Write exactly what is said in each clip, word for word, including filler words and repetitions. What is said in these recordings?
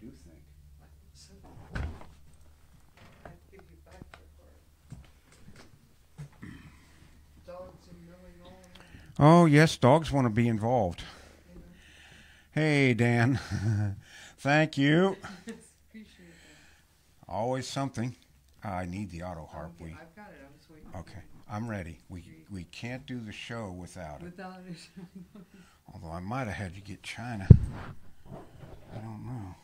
you think? So, I give you back your part. Dogs are milling all around. Oh, yes, dogs want to be involved. You know, Hey, Dan. Thank you. appreciate that. Always something. I need the auto harp. Okay, We I've got it. I was waiting. okay. I'm ready. We we can't do the show without it. Without it. Although I might have had to get China. I don't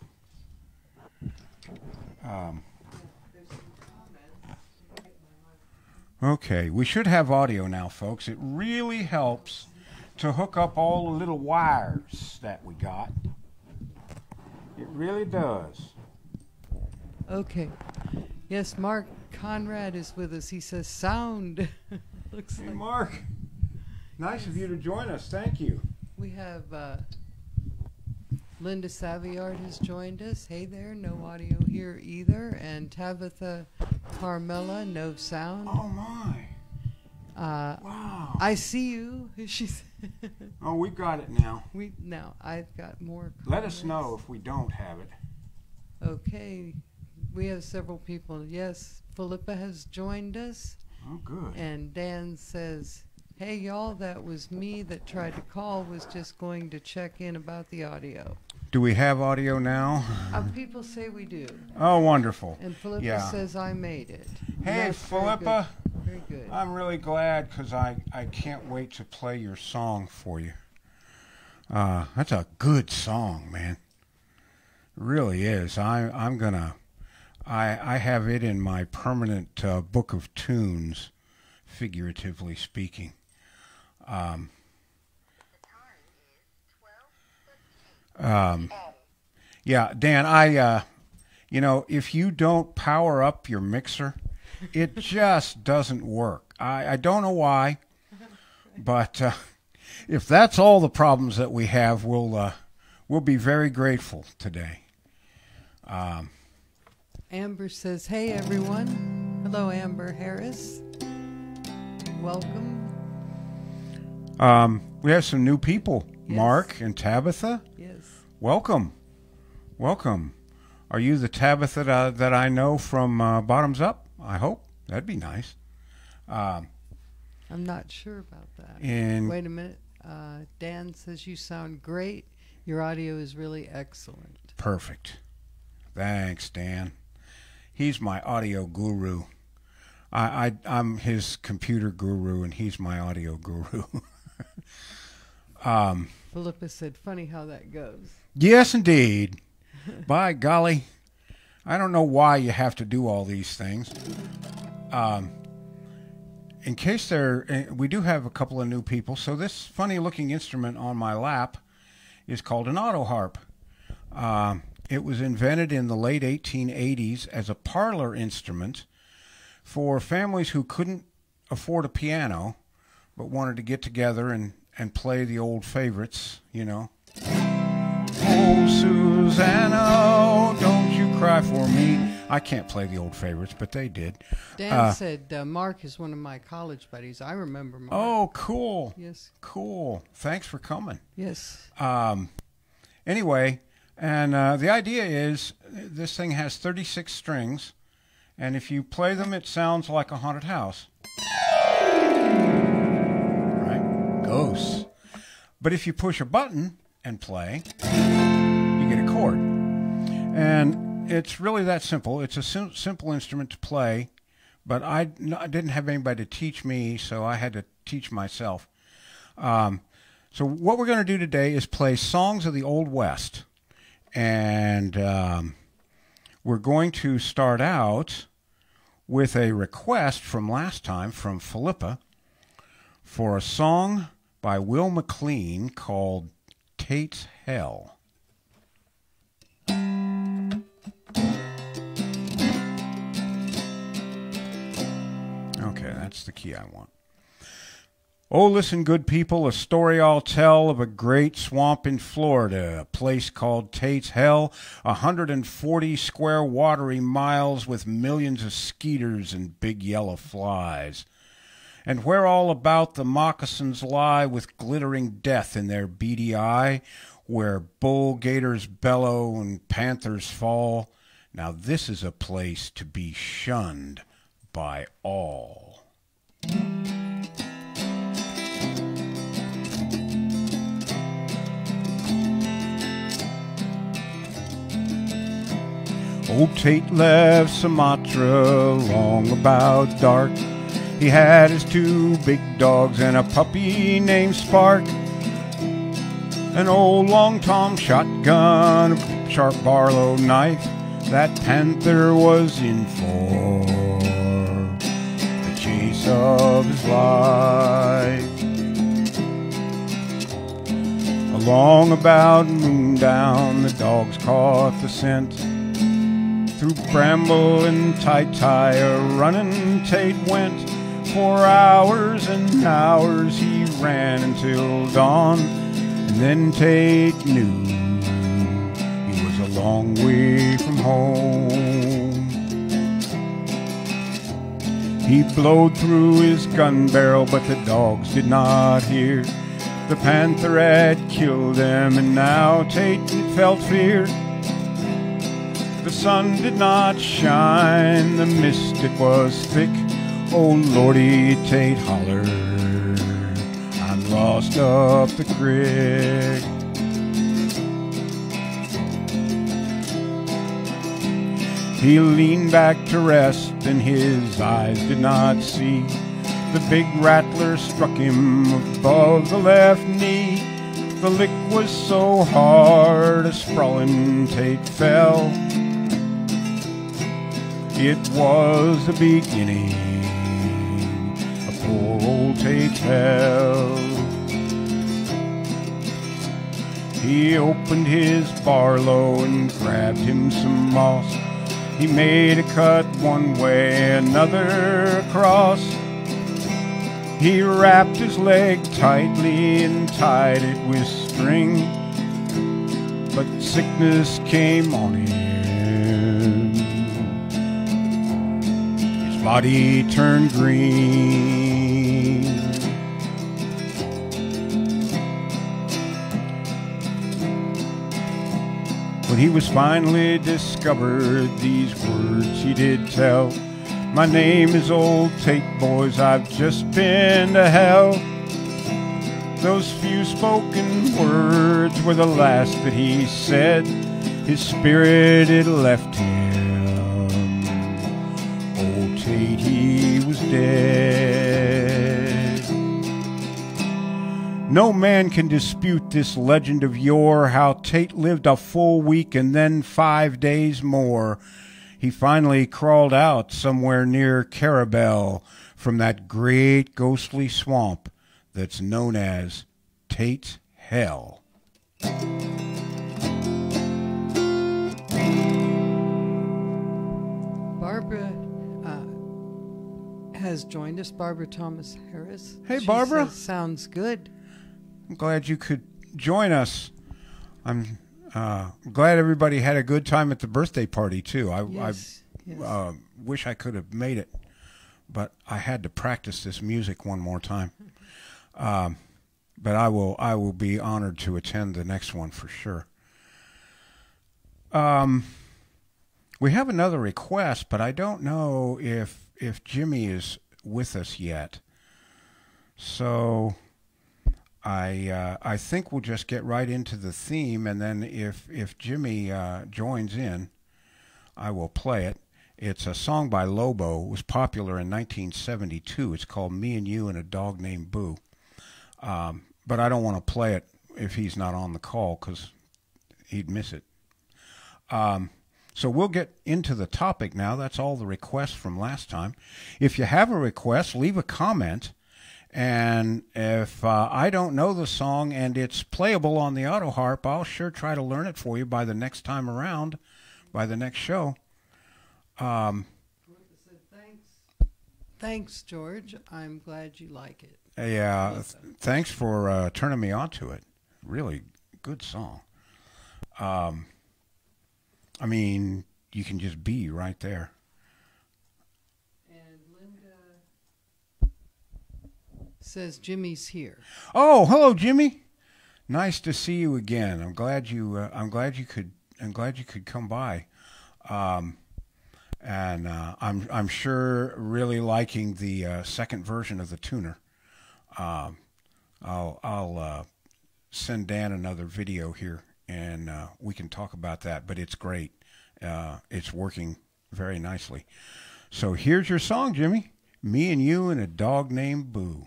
know. Um, There's some comments. You can get my mic. okay, we should have audio now, folks. It really helps to hook up all the little wires that we got. It really does. Okay. Yes, Mark Conrad is with us. He says sound. Looks Hey, like Mark. Nice of you to join us. Thank you. we have uh, Linda Saviard has joined us. Hey there, no audio here either. And Tabitha Carmela, no sound. Oh, my. Uh, Wow. I see you. She's Oh, we've got it now. we now. I've got more. Let us comments. know if we don't have it. Okay, we have several people. Yes, Philippa has joined us, Oh, good. and Dan says, "Hey y'all, that was me that tried to call. Was just going to check in about the audio." Do we have audio now? Uh, people say we do, Oh, wonderful. and Philippa Yeah. says I made it. Hey, That's very Philippa. good. Very good. I'm really glad because I, I can't wait to play your song for you. Uh, that's a good song, man. It really is. I, I'm going to, I I have it in my permanent uh, book of tunes, figuratively speaking. Um, um, yeah, Dan, I, uh, you know, if you don't power up your mixer, it just doesn't work. I, I don't know why, but uh, if that's all the problems that we have, we'll uh, we'll be very grateful today. Um, Amber says, "Hey everyone, hello Amber Harris, welcome." um, we have some new people, Yes. Mark and Tabitha. Yes. Welcome, welcome. Are you the Tabitha that I, that I know from uh, Bottoms Up? I hope that'd be nice. Um, I'm not sure about that. and Wait a minute. Uh, Dan says you sound great. Your audio is really excellent. perfect. Thanks, Dan. He's my audio guru. I, I I'm his computer guru, and he's my audio guru. um, Philippa said, funny how that goes. yes, indeed. By golly, I don't know why you have to do all these things. Um, in case there, we do have a couple of new people. So this funny-looking instrument on my lap is called an autoharp. Um, it was invented in the late eighteen eighties as a parlor instrument for families who couldn't afford a piano but wanted to get together and, and play the old favorites, you know. Oh, Susanna, don't you cry for me. I can't play the old favorites, but they did. Dan Uh, said uh, Mark is one of my college buddies. I remember Mark. Oh, cool. Yes. Cool. Thanks for coming. Yes. Um, anyway, and uh, the idea is this thing has thirty-six strings, and if you play them, it sounds like a haunted house. Right? Ghosts. But if you push a button and play, you get a chord. And it's really that simple. It's a sim- simple instrument to play, but I, n- I didn't have anybody to teach me, so I had to teach myself. Um, so what we're going to do today is play songs of the Old West. And um, we're going to start out with a request from last time from Philippa for a song by Will McLean called Tate's Hell. Okay, that's the key I want. Oh, listen, good people, a story I'll tell of a great swamp in Florida, a place called Tate's Hell, one hundred forty square watery miles with millions of skeeters and big yellow flies. And where all about the moccasins lie with glittering death in their beady eye, where bull gators bellow and panthers fall. Now this is a place to be shunned by all. Old Tate left Sumatra long about dark. He had his two big dogs and a puppy named Spark. An old long Tom shotgun, a sharp Barlow knife. That panther was in for the chase of his life. Along about moondown, the dogs caught the scent. Through bramble and tie-tie, a running Tate went. For hours and hours he ran until dawn, and then Tate knew he was a long way from home. He blowed through his gun barrel, but the dogs did not hear. The panther had killed them, and now Tate felt fear. The sun did not shine, the mist it was thick. Oh Lordy, Tate hollered, I'm lost up the creek. He leaned back to rest, and his eyes did not see. The big rattler struck him above the left knee. The lick was so hard, a sprawling Tate fell. It was the beginning of poor old Tate's hell. He opened his Barlow and grabbed him some moss. He made a cut one way, another across. He wrapped his leg tightly and tied it with string. But sickness came on him. Body turned green. When he was finally discovered, these words he did tell. My name is Old Tate, boys, I've just been to hell. Those few spoken words were the last that he said. His spirit had left him. Tate, he was dead. No man can dispute this legend of yore, how Tate lived a full week and then five days more. He finally crawled out somewhere near Carabel from that great ghostly swamp that's known as Tate's Hell. Barbara has joined us, Barbara Thomas Harris. Hey, she Barbara. Says, sounds good. I'm glad you could join us. I'm uh, glad everybody had a good time at the birthday party, too. I, yes, I yes. Uh, wish I could have made it, but I had to practice this music one more time. Um, but I will, I will be honored to attend the next one for sure. Um, we have another request, but I don't know if if Jimmy is with us yet. So I uh, I think we'll just get right into the theme, and then if if Jimmy uh, joins in, I will play it. It's a song by Lobo. It was popular in nineteen seventy-two. It's called Me and You and a Dog Named Boo. Um, but I don't want to play it if he's not on the call because he'd miss it. Um, so we'll get into the topic now. That's all the requests from last time. If you have a request, leave a comment. And if uh, I don't know the song and it's playable on the Autoharp, I'll sure try to learn it for you by the next time around, by the next show. Um, thanks. Thanks, George. I'm glad you like it. Yeah, th- thanks for uh, turning me on to it. Really good song. Um, I mean, you can just be right there. And Linda says Jimmy's here. Oh, hello, Jimmy. Nice to see you again. I'm glad you. Uh, I'm glad you could. I'm glad you could come by. Um, and uh, I'm. I'm sure really liking the uh, second version of the tuner. Um, I'll. I'll uh, send Dan another video here, and uh, we can talk about that. But it's great. Uh, it's working very nicely. So here's your song, Jimmy. Me and You and a Dog Named Boo.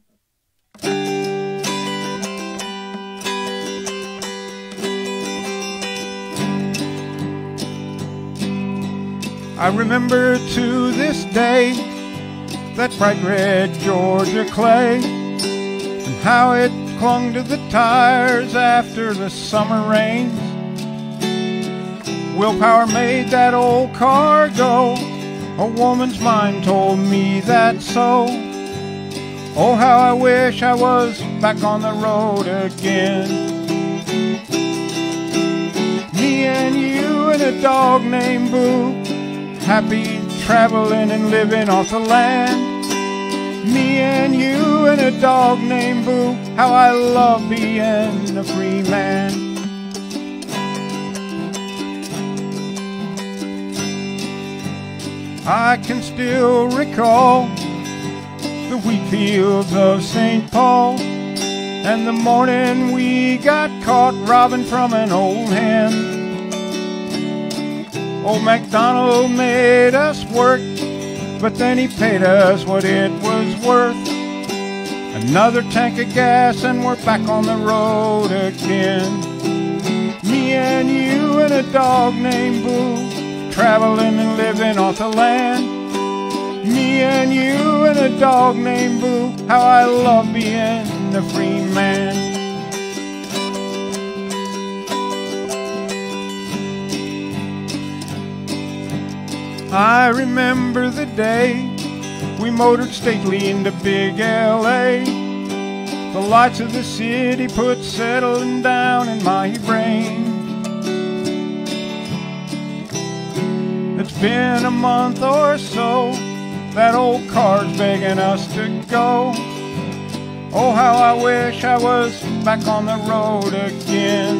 I remember to this day that bright red Georgia clay and how it clung to the tires after the summer rains. Willpower made that old car go. A woman's mind told me that so. Oh, how I wish I was back on the road again. Me and you and a dog named Boo, happy traveling and living off the land. Me and you and a dog named Boo, how I love being a free man. I can still recall the wheat fields of Saint Paul and the morning we got caught robbing from an old hen. Old MacDonald made us work, but then he paid us what it was worth. Another tank of gas and we're back on the road again. Me and you and a dog named Boo, traveling and living off the land. Me and you and a dog named Boo, how I love being a free man. I remember the day we motored stately into big L A. The lights of the city put settling down in my brain. It's been a month or so, that old car's begging us to go. Oh, how I wish I was back on the road again.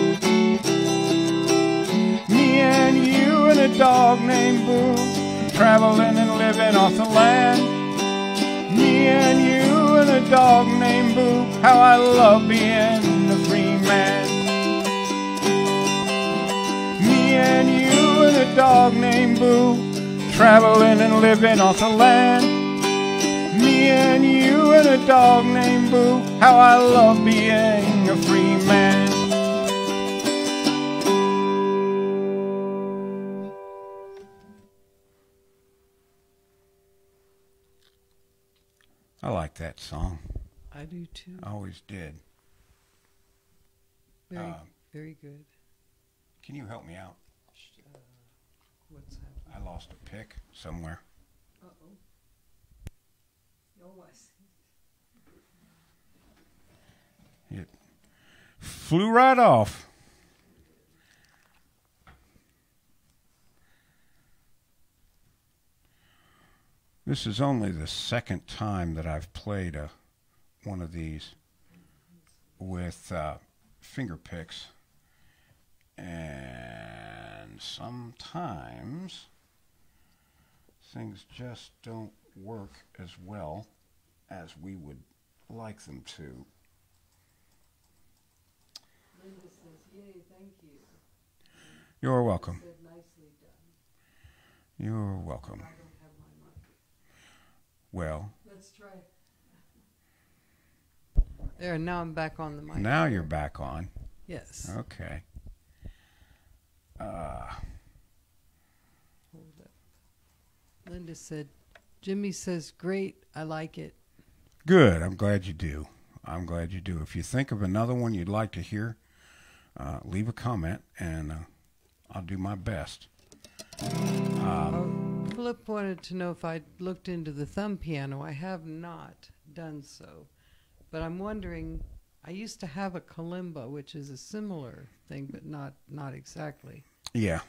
Me and you and a dog named Boo, traveling and living off the land. Me and you and a dog named Boo, how I love being a free man. Me and you and a dog named Boo, traveling and living off the land. Me and you and a dog named Boo, how I love being a free man. I like that song. I do too. I always did. Very, Uh, very good. Can you help me out? Uh, what's happening? I lost a pick somewhere. Uh-oh. Oh, I see. It flew right off. This is only the second time that I've played a, one of these with uh, finger picks. And sometimes things just don't work as well as we would like them to. Linda says, yay, thank you. You're welcome. Said, nicely done. You're welcome. I don't have my mic. Well, Let's try. There, now I'm back on the mic. now you're back on. Yes. Okay. Uh, Hold up. Linda said, Jimmy says, great, I like it. good. I'm glad you do. I'm glad you do. If you think of another one you'd like to hear, uh, leave a comment, and uh, I'll do my best. Um, Oh, Philip wanted to know if I'd looked into the thumb piano. I have not done so. But I'm wondering, I used to have a kalimba, which is a similar thing, but not, not exactly. yeah.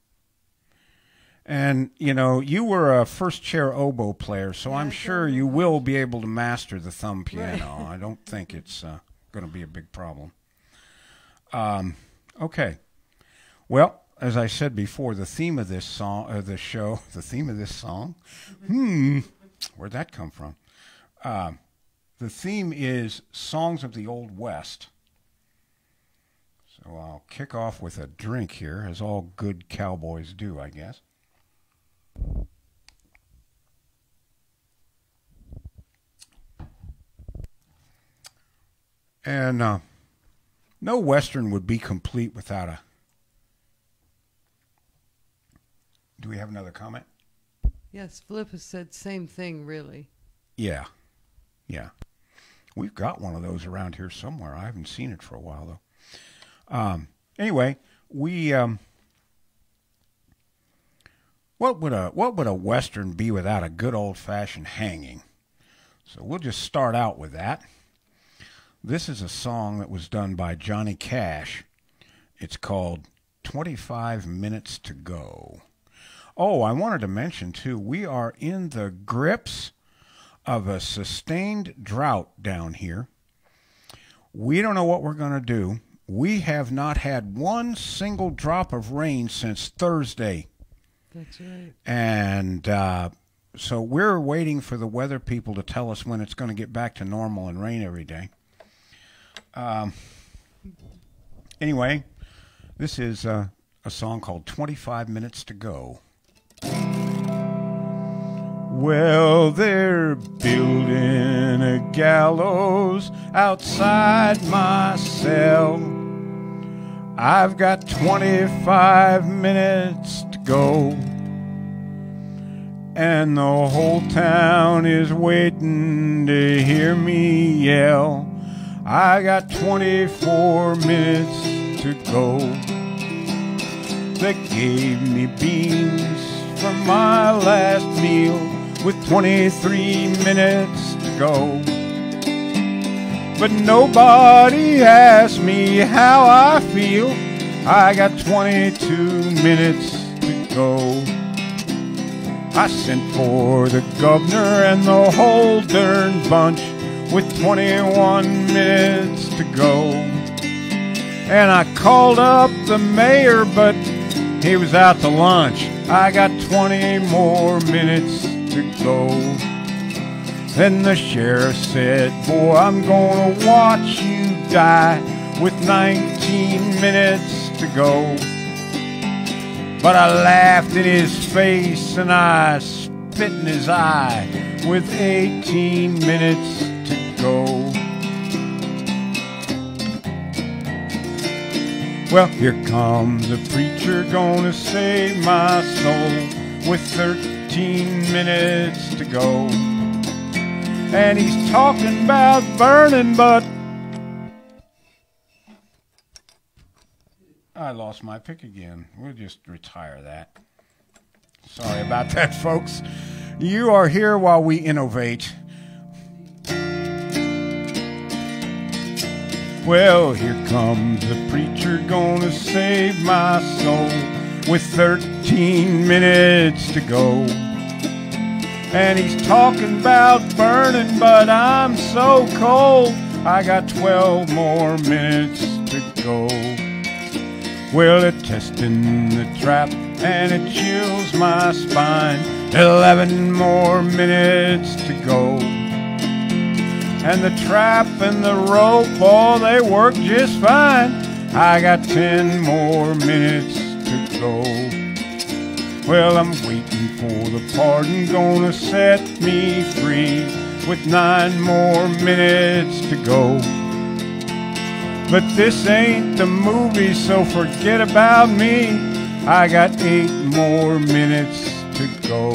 And, you know, you were a first chair oboe player, so Yeah, I'm I sure don't you know. will be able to master the thumb piano. Right. I don't think it's uh, going to be a big problem. Um, okay. Well, as I said before, the theme of this song, uh, this show, the theme of this song, hmm, where'd that come from? Uh, the theme is Songs of the Old West. So I'll kick off with a drink here, as all good cowboys do, I guess. And uh, no Western would be complete without a... Do we have another comment? Yes, Flip has said same thing, really. Yeah, yeah. We've got one of those around here somewhere. I haven't seen it for a while, though. Um, anyway, we... Um, what would a what would a Western be without a good old-fashioned hanging? So we'll just start out with that. This is a song that was done by Johnny Cash. It's called twenty-five minutes to Go. Oh, I wanted to mention, too, we are in the grips of a sustained drought down here. We don't know what we're going to do. We have not had one single drop of rain since Thursday. That's right. And uh, so we're waiting for the weather people to tell us when it's going to get back to normal and rain every day. Um, anyway, this is uh, a song called twenty-five minutes to Go. Well, they're building a gallows outside my cell. I've got twenty-five minutes to go, and the whole town is waiting to hear me yell. I got twenty-four minutes to go. They gave me beans for my last meal with twenty-three minutes to go. But nobody asked me how I feel. I got twenty-two minutes to go. I sent for the governor and the whole darn bunch with twenty-one minutes to go. And I called up the mayor, but he was out to lunch. I got twenty more minutes to go. Then the sheriff said, boy, I'm gonna watch you die with nineteen minutes to go. But I laughed in his face and I spit in his eye with eighteen minutes to go. Well, here comes a preacher gonna save my soul with thirteen minutes to go. And he's talking about burning, but I lost my pick again. We'll just retire that. Sorry about that, folks. You are here while we innovate. Well, here comes the preacher gonna save my soul with thirteen minutes to go. And he's talking about burning, but I'm so cold. I got twelve more minutes to go. Well, they're testing the trap and it chills my spine. Eleven more minutes to go. And the trap and the rope, oh, they work just fine. I got ten more minutes to go. Well, I'm waiting for the pardon, gonna set me free with nine more minutes to go. But this ain't the movie, so forget about me. I got eight more minutes to go.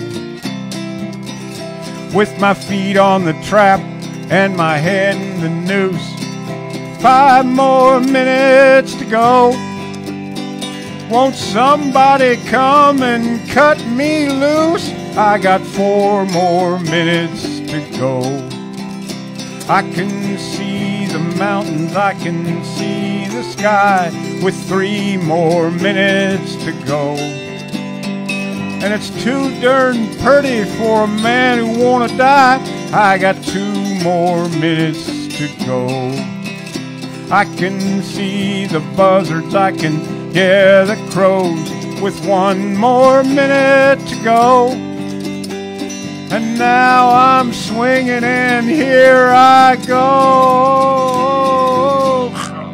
With my feet on the trap and my head in the noose, five more minutes to go. Won't somebody come and cut me loose? I got four more minutes to go. I can see the mountains, I can see the sky with three more minutes to go. And it's too darn pretty for a man who wanna die. I got two more minutes to go. I can see the buzzards, I can hear the crows. With one more minute to go, and now I'm swinging and here I go.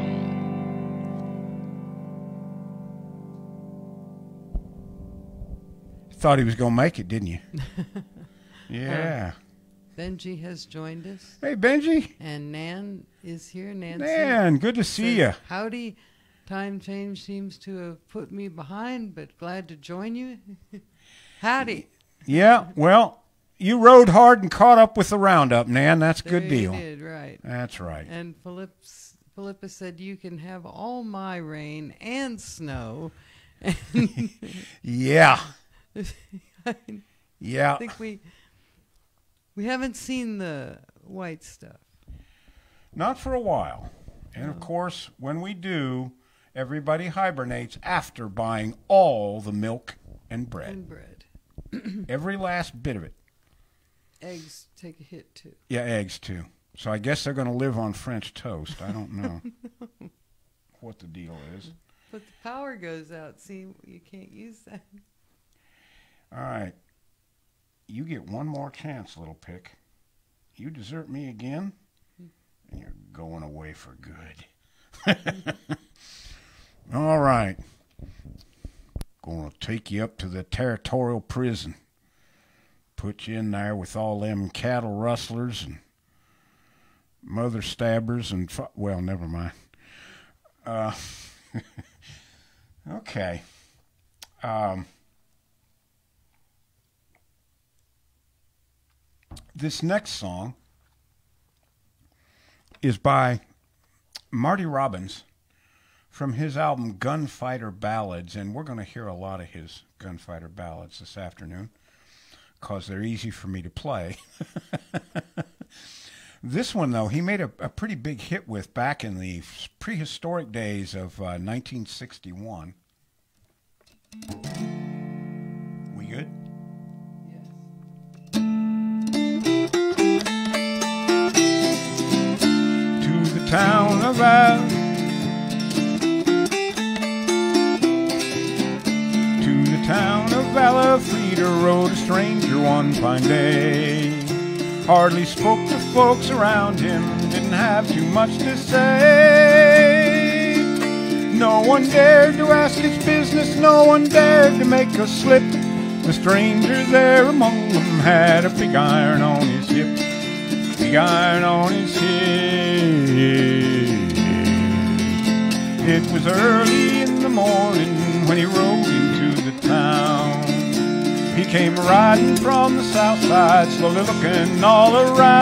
Thought he was going to make it, didn't you? Yeah. Uh, Benji has joined us. Hey, Benji. And Nan is here. Nancy. Nan, good to see you. Howdy. Time change seems to have put me behind, but glad to join you. Howdy. Yeah, well, you rode hard and caught up with the roundup, Nan. That's a there good deal. You did, right. That's right. And Philipps, Philippa said you can have all my rain and snow. Yeah. I Yeah. think we we haven't seen the white stuff. Not for a while. And, of course, when we do, everybody hibernates after buying all the milk and bread. And bread. Every last bit of it. Eggs take a hit, too. Yeah, eggs, too. So I guess they're going to live on French toast. I don't know what the deal is. But the power goes out. See, you can't use that. All right. You get one more chance, little pick. You desert me again, and you're going away for good. All right. Gonna take you up to the territorial prison. Put you in there with all them cattle rustlers and mother stabbers and, fu- well, never mind. Uh, okay. Um, this next song is by Marty Robbins from his album Gunfighter Ballads, and we're going to hear a lot of his Gunfighter Ballads this afternoon because they're easy for me to play. This one, though, he made a, a pretty big hit with back in the prehistoric days of uh, nineteen sixty-one. We good? Yes. To the town of Al, to the town of Valafrida rode a stranger one fine day. Hardly spoke to folks around him, didn't have too much to say. No one dared to ask his business, no one dared to make a slip. The stranger there among them had a big iron on his hip, big iron on his hip. It was early in the morning when he rode into the town. He came riding from the south side, slowly looking all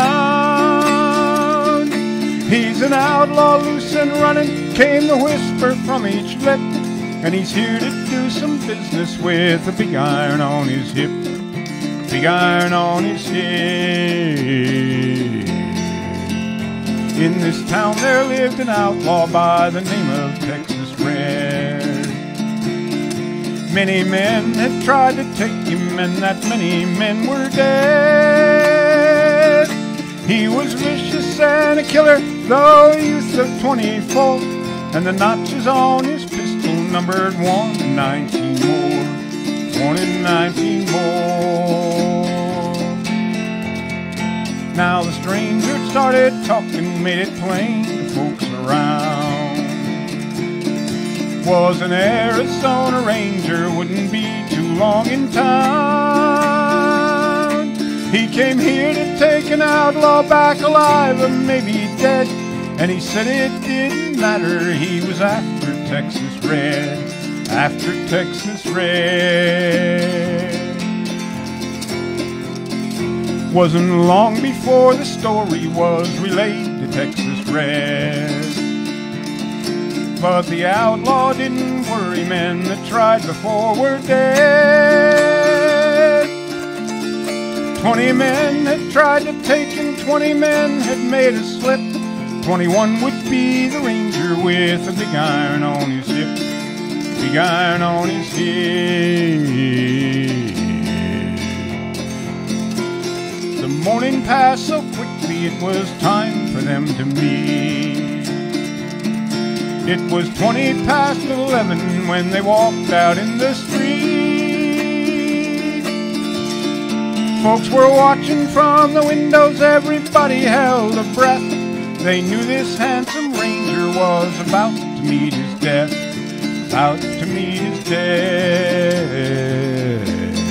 around. He's an outlaw, loose and running, came the whisper from each lip. And he's here to do some business with a big iron on his hip, big iron on his hip. In this town there lived an outlaw by the name of Texas Red. Many men had tried to take him, and that many men were dead. He was vicious and a killer, though a youth of twenty-four, and the notches on his pistol numbered one in nineteen more, one in nineteen more. Now the stranger started talking, made it plain to folks around. Was an Arizona Ranger, wouldn't be too long in town. He came here to take an outlaw back alive or maybe dead. And he said it didn't matter, he was after Texas Red, after Texas Red. Wasn't long before the story was relayed to Texas Red. But the outlaw didn't worry, men that tried before were dead. Twenty men had tried to take him, twenty men had made a slip. Twenty-one would be the ranger with a big iron on his hip, big iron on his hip. The morning passed so quickly it was time for them to meet. It was twenty past eleven when they walked out in the street. Folks were watching from the windows, everybody held a breath. They knew this handsome ranger was about to meet his death, about to meet his death.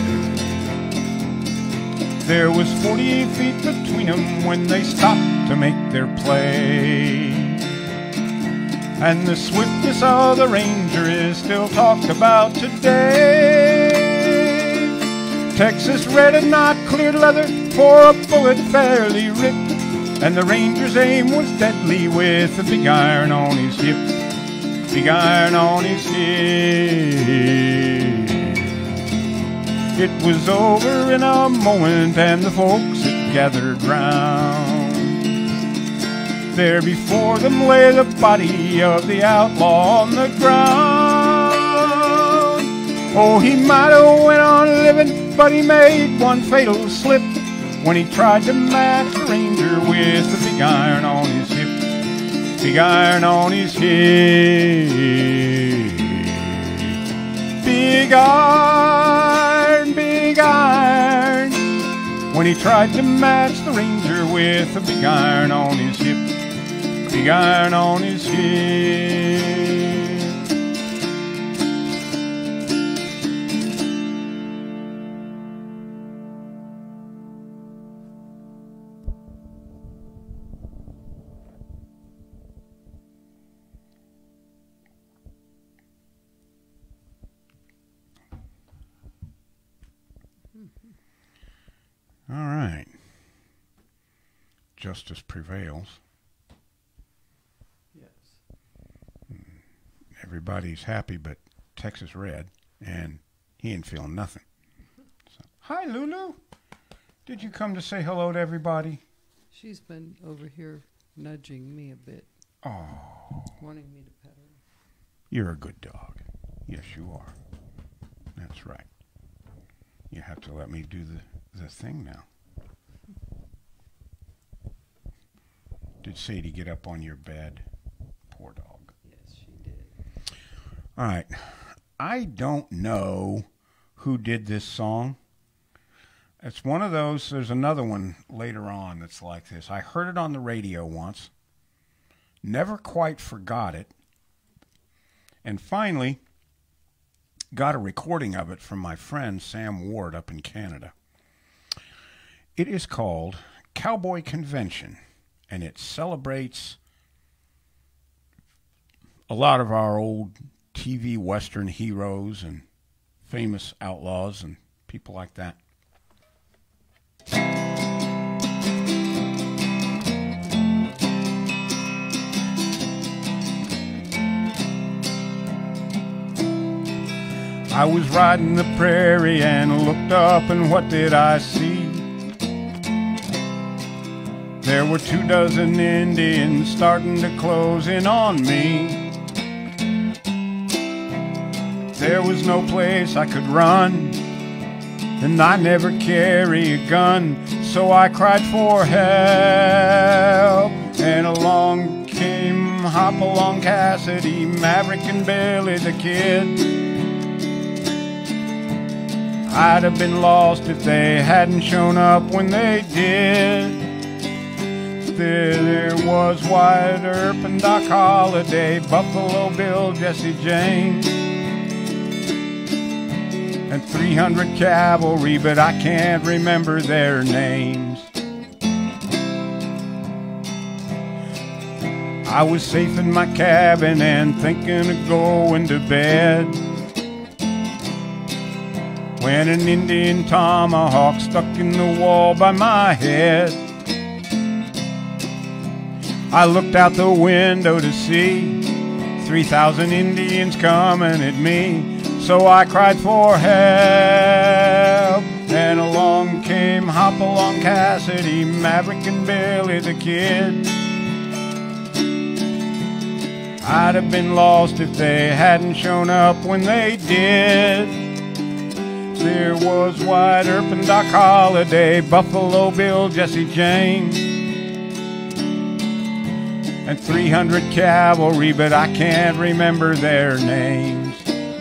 There was forty feet between them when they stopped to make their play. And the swiftness of the ranger is still talked about today. Texas red and not cleared leather for a bullet fairly ripped, and the ranger's aim was deadly with a big iron on his hip, big iron on his hip. It was over in a moment and the folks had gathered round. There before them lay the body of the outlaw on the ground. Oh, he might have went on living, but he made one fatal slip when he tried to match the ranger with the big iron on his hip, big iron on his hip. Big iron, big iron, when he tried to match the ranger with a big iron on his hip, big iron on his hip. All right. Justice prevails. Everybody's happy but Texas Red, and he ain't feeling nothing. So, hi, Lulu. Did you come to say hello to everybody? She's been over here nudging me a bit. Oh. Wanting me to pet her. You're a good dog. Yes, you are. That's right. You have to let me do the, the thing now. Did Sadie get up on your bed? Poor dog. All right. I don't know who did this song. It's one of those, there's another one later on that's like this. I heard it on the radio once, never quite forgot it, and finally got a recording of it from my friend Sam Ward up in Canada. It is called Cowboy Convention, and it celebrates a lot of our old T V Western heroes and famous outlaws and people like that. I was riding the prairie and looked up, and what did I see? There were two dozen Indians starting to close in on me. There was no place I could run, and I never carry a gun, so I cried for help. And along came Hop-Along Cassidy, Maverick, and Billy the Kid. I'd have been lost if they hadn't shown up when they did. There, there was Wyatt Earp and Doc Holliday, Buffalo Bill, Jesse James, and three hundred cavalry, but I can't remember their names. I was safe in my cabin and thinking of going to bed when an Indian tomahawk stuck in the wall by my head. I looked out the window to see three thousand Indians coming at me, so I cried for help. And along came Hop-Along Cassidy, Maverick, and Billy the Kid. I'd have been lost if they hadn't shown up when they did. There was Wyatt Earp and Doc Holliday, Buffalo Bill, Jesse James, and three hundred cavalry, but I can't remember their names.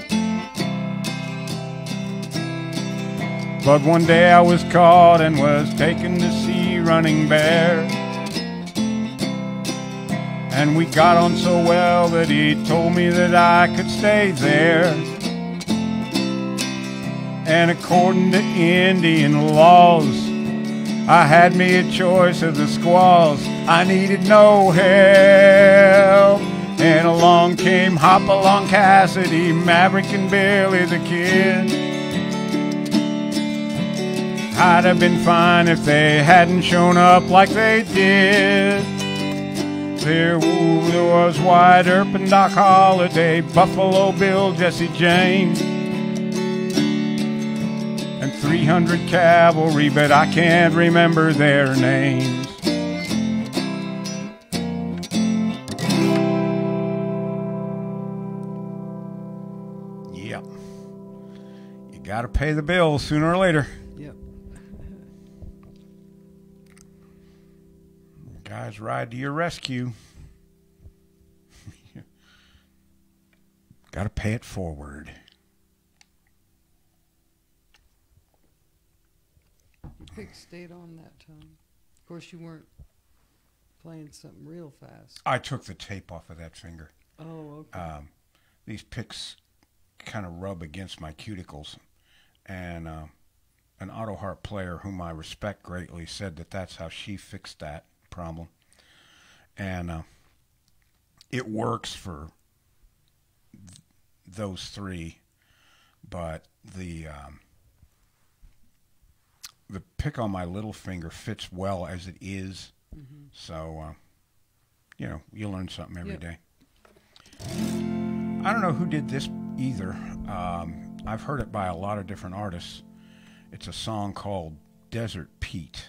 But one day I was caught and was taken to see Running Bear. And we got on so well that he told me that I could stay there. And according to Indian laws, I had me a choice of the squaws. I needed no help. And along came Hop-Along Cassidy, Maverick and Billy the Kid. I'd have been fine if they hadn't shown up like they did. There was Wyatt Earp and Doc Holliday, Buffalo Bill, Jesse James, and three hundred cavalry, but I can't remember their names. Yep. You gotta pay the bills sooner or later. Yep. Guys ride to your rescue. Got to pay it forward. Your pick stayed on that time. Of course, you weren't playing something real fast. I took the tape off of that finger. Oh, okay. Um, these picks kind of rub against my cuticles. And uh, an Autoharp player whom I respect greatly said that that's how she fixed that problem. And uh, it works for th- those three, but the um, the pick on my little finger fits well as it is. Mm-hmm. So, uh, you know, you learn something every yep. day. I don't know who did this either. Um, I've heard it by a lot of different artists. It's a song called Desert Pete.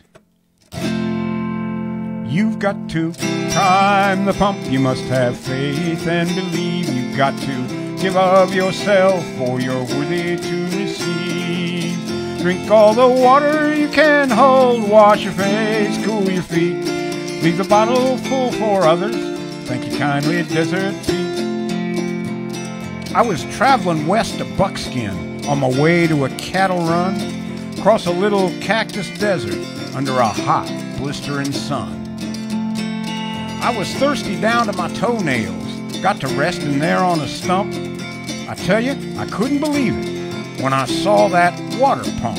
You've got to prime the pump, you must have faith and believe. You've got to give of yourself, for you're worthy to receive. Drink all the water you can hold, wash your face, cool your feet. Leave the bottle full for others, thank you kindly, Desert Pete. I was traveling west of Buckskin on my way to a cattle run, across a little cactus desert under a hot, blistering sun. I was thirsty down to my toenails, got to resting there on a stump. I tell you, I couldn't believe it when I saw that water pump.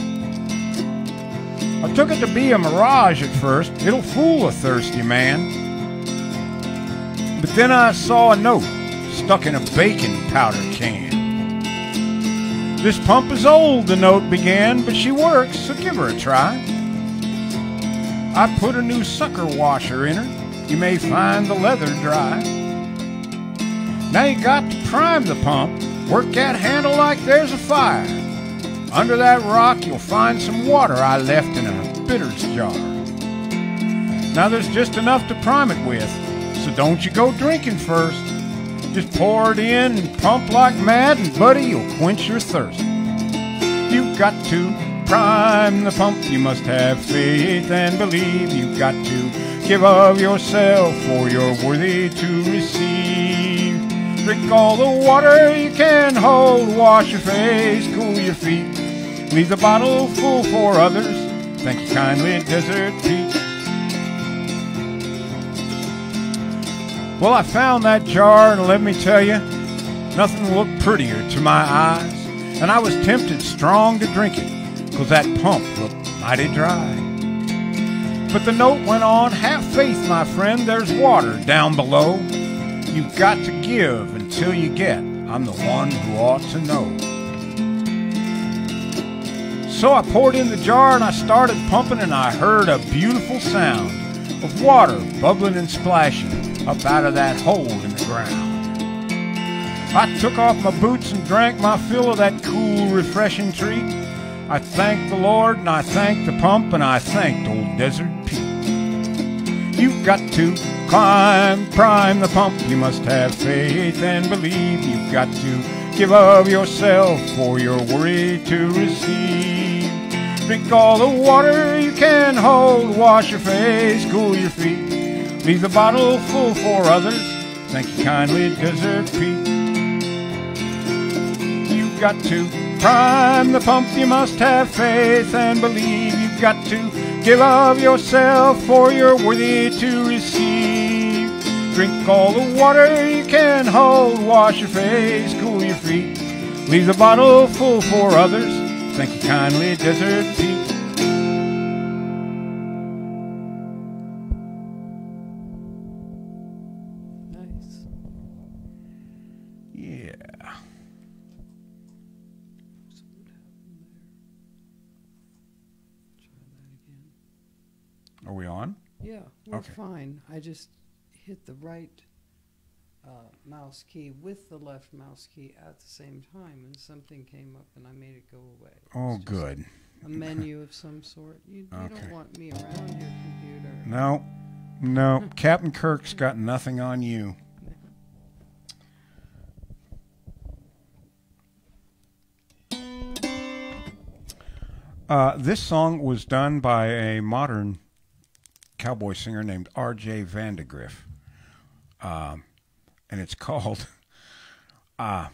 I took it to be a mirage at first, it'll fool a thirsty man. But then I saw a note stuck in a baking powder can. This pump is old, the note began, but she works, so give her a try. I put a new sucker washer in her. You may find the leather dry. Now you got to prime the pump, work that handle like there's a fire. Under that rock you'll find some water I left in a bitters jar. Now there's just enough to prime it with, so don't you go drinking first. Just pour it in and pump like mad, and buddy, you'll quench your thirst. You've got to prime the pump, you must have faith and believe. You've got to give of yourself, for you're worthy to receive. Drink all the water you can hold, wash your face, cool your feet. Leave the bottle full for others, thank you kindly, Desert Pete. Well, I found that jar, and let me tell you, nothing looked prettier to my eyes. And I was tempted strong to drink it, 'cause that pump looked mighty dry. But the note went on, have faith, my friend, there's water down below. You've got to give until you get, I'm the one who ought to know. So I poured in the jar and I started pumping, and I heard a beautiful sound of water bubbling and splashing up out of that hole in the ground. I took off my boots and drank my fill of that cool, refreshing treat. I thanked the Lord, and I thanked the pump, and I thanked old Desert Pete. You've got to climb, prime the pump, you must have faith and believe. You've got to give of yourself, for you're worthy to receive. Drink all the water you can hold, wash your face, cool your feet. leave the bottle full for others. Thank you kindly, Desert Pete. You've got to prime the pump, you must have faith and believe. You've got to give of yourself, for you're worthy to receive. Drink all the water you can hold, wash your face, cool your feet. Leave the bottle full for others. Thank you kindly, Desert Pete. Nice. Yeah. So what happened there? Try that again. Are we on? Yeah, we're Okay. fine. I just hit the right uh, mouse key with the left mouse key at the same time, and something came up, and I made it go away. It Oh, was just good. A menu of some sort. You, you Okay. don't want me around your computer. No, no. Captain Kirk's got nothing on you. Uh, this song was done by a modern cowboy singer named R J Vandegrift. Um, and it's called, uh,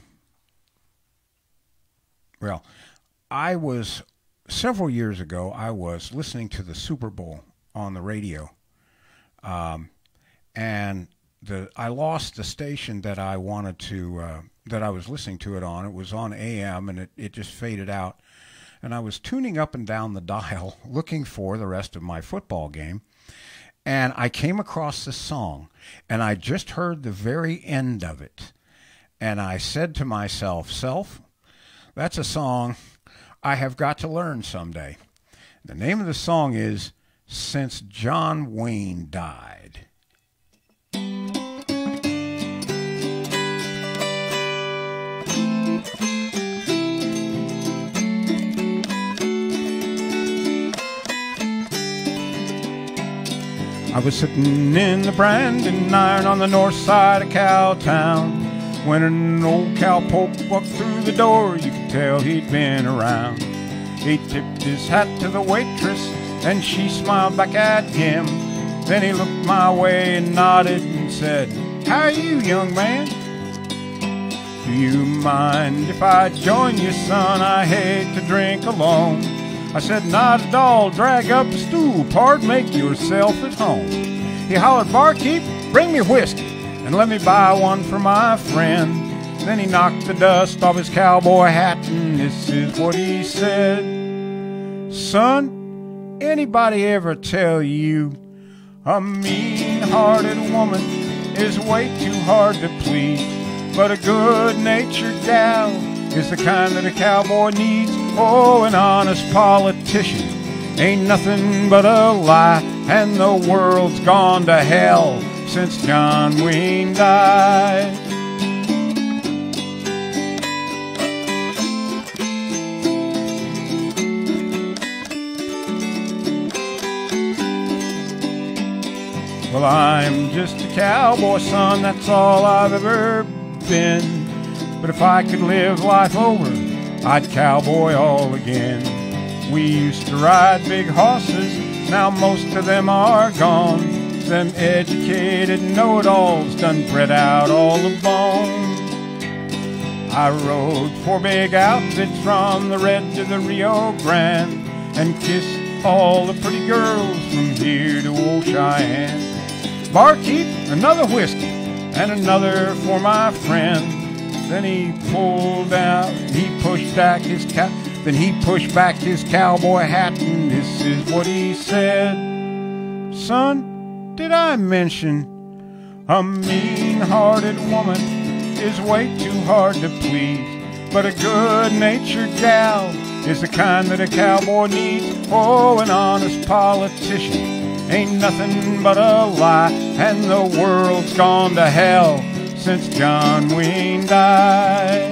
well, I was, several years ago, I was listening to the Super Bowl on the radio. Um, and the I lost the station that I wanted to, uh, that I was listening to it on. It was on A M, and it, it just faded out. And I was tuning up and down the dial looking for the rest of my football game. And I came across this song, and I just heard the very end of it. And I said to myself, Self, that's a song I have got to learn someday. The name of the song is Since John Wayne Died. I was sitting in the branding iron on the north side of Cowtown when an old cowpoke walked through the door. You could tell he'd been around. He tipped his hat to the waitress and she smiled back at him. Then he looked my way and nodded and said, "How are you, young man? Do you mind if I join you, son? I hate to drink alone." I said, "Not at all, drag up a stool, pard, make yourself at home." He hollered, "Barkeep, bring me whiskey, and let me buy one for my friend." Then he knocked the dust off his cowboy hat, and this is what he said. "Son, anybody ever tell you a mean-hearted woman is way too hard to please? But a good-natured gal is the kind that a cowboy needs. Oh, an honest politician ain't nothing but a lie, and the world's gone to hell since John Wayne died." Well, I'm just a cowboy, son, that's all I've ever been. But if I could live life over, I'd cowboy all again. We used to ride big horses, now most of them are gone. Them educated know-it-alls done bred out all the bone. I rode four big outfits from the Red to the Rio Grande and kissed all the pretty girls from here to old Cheyenne. "Barkeep, another whiskey and another for my friend." Then he pulled out, he pushed back his cap, then he pushed back his cowboy hat, and this is what he said. "Son, did I mention a mean-hearted woman is way too hard to please? But a good-natured gal is the kind that a cowboy needs. Oh, an honest politician ain't nothing but a lie, and the world's gone to hell since John Wayne died."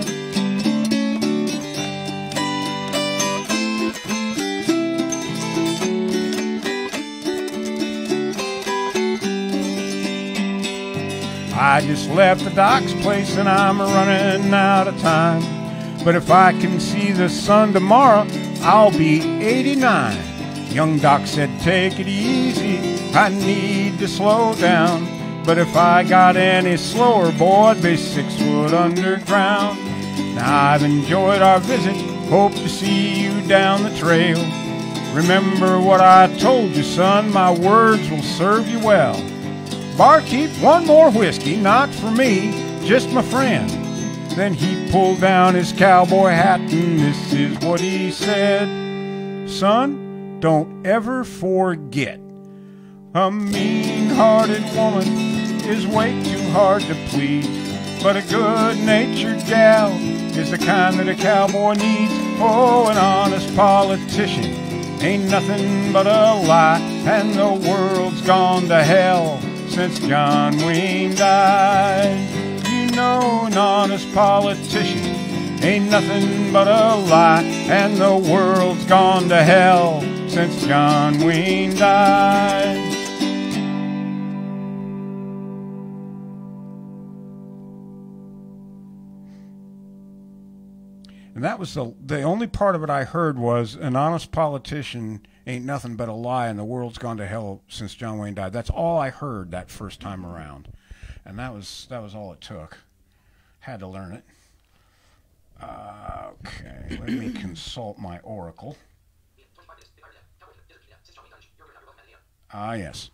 I just left the doc's place and I'm running out of time. But if I can see the sun tomorrow, I'll be eighty-nine. Young Doc said, "Take it easy, I need to slow down. But if I got any slower, boy, I'd be six foot underground. Now I've enjoyed our visit, hope to see you down the trail. Remember what I told you, son, my words will serve you well. Barkeep, one more whiskey, not for me, just my friend. Then he pulled down his cowboy hat and this is what he said. Son, don't ever forget, a mean-hearted woman is way too hard to please. But a good-natured gal is the kind that a cowboy needs. Oh, an honest politician ain't nothing but a lie, and the world's gone to hell since John Wayne died. You know an honest politician ain't nothing but a lie, and the world's gone to hell since John Wayne died. And that was the the only part of it I heard was an honest politician ain't nothing but a lie and the world's gone to hell since John Wayne died. That's all I heard that first time around. And that was that was all it took. Had to learn it. Uh, okay, let me consult my oracle. Ah, yes.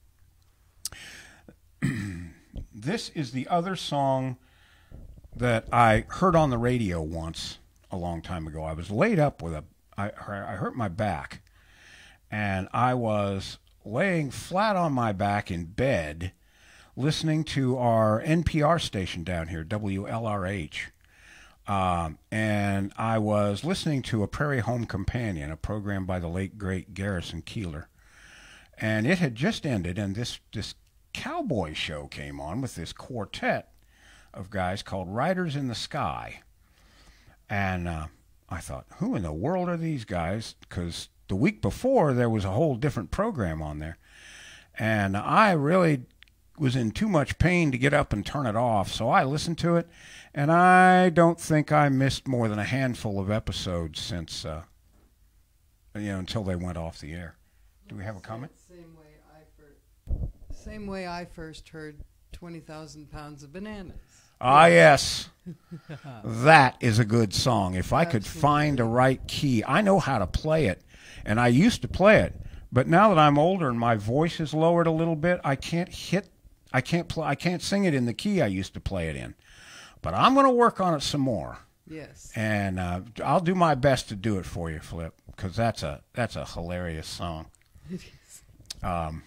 This is the other song that I heard on the radio once a long time ago. I was laid up with a, I, I hurt my back, and I was laying flat on my back in bed listening to our N P R station down here, W L R H. Um, and I was listening to A Prairie Home Companion, a program by the late, great Garrison Keillor. And it had just ended, and this, this cowboy show came on with this quartet of guys called Riders in the Sky. And uh, I thought, who in the world are these guys? Because the week before, there was a whole different program on there. And I really was in too much pain to get up and turn it off, so I listened to it, and I don't think I missed more than a handful of episodes since, uh, you know, until they went off the air. Do we have a comment? Same way I first, same way I first heard twenty thousand pounds of bananas. Ah, yes. That is a good song. If I could Absolutely. find a right key. I know how to play it, and I used to play it, but now that I'm older and my voice is lowered a little bit, I can't hit, I can't play, I can't sing it in the key I used to play it in. But I'm going to work on it some more. Yes. And uh, I'll do my best to do it for you, Flip, because that's a that's a hilarious song. It is. Um,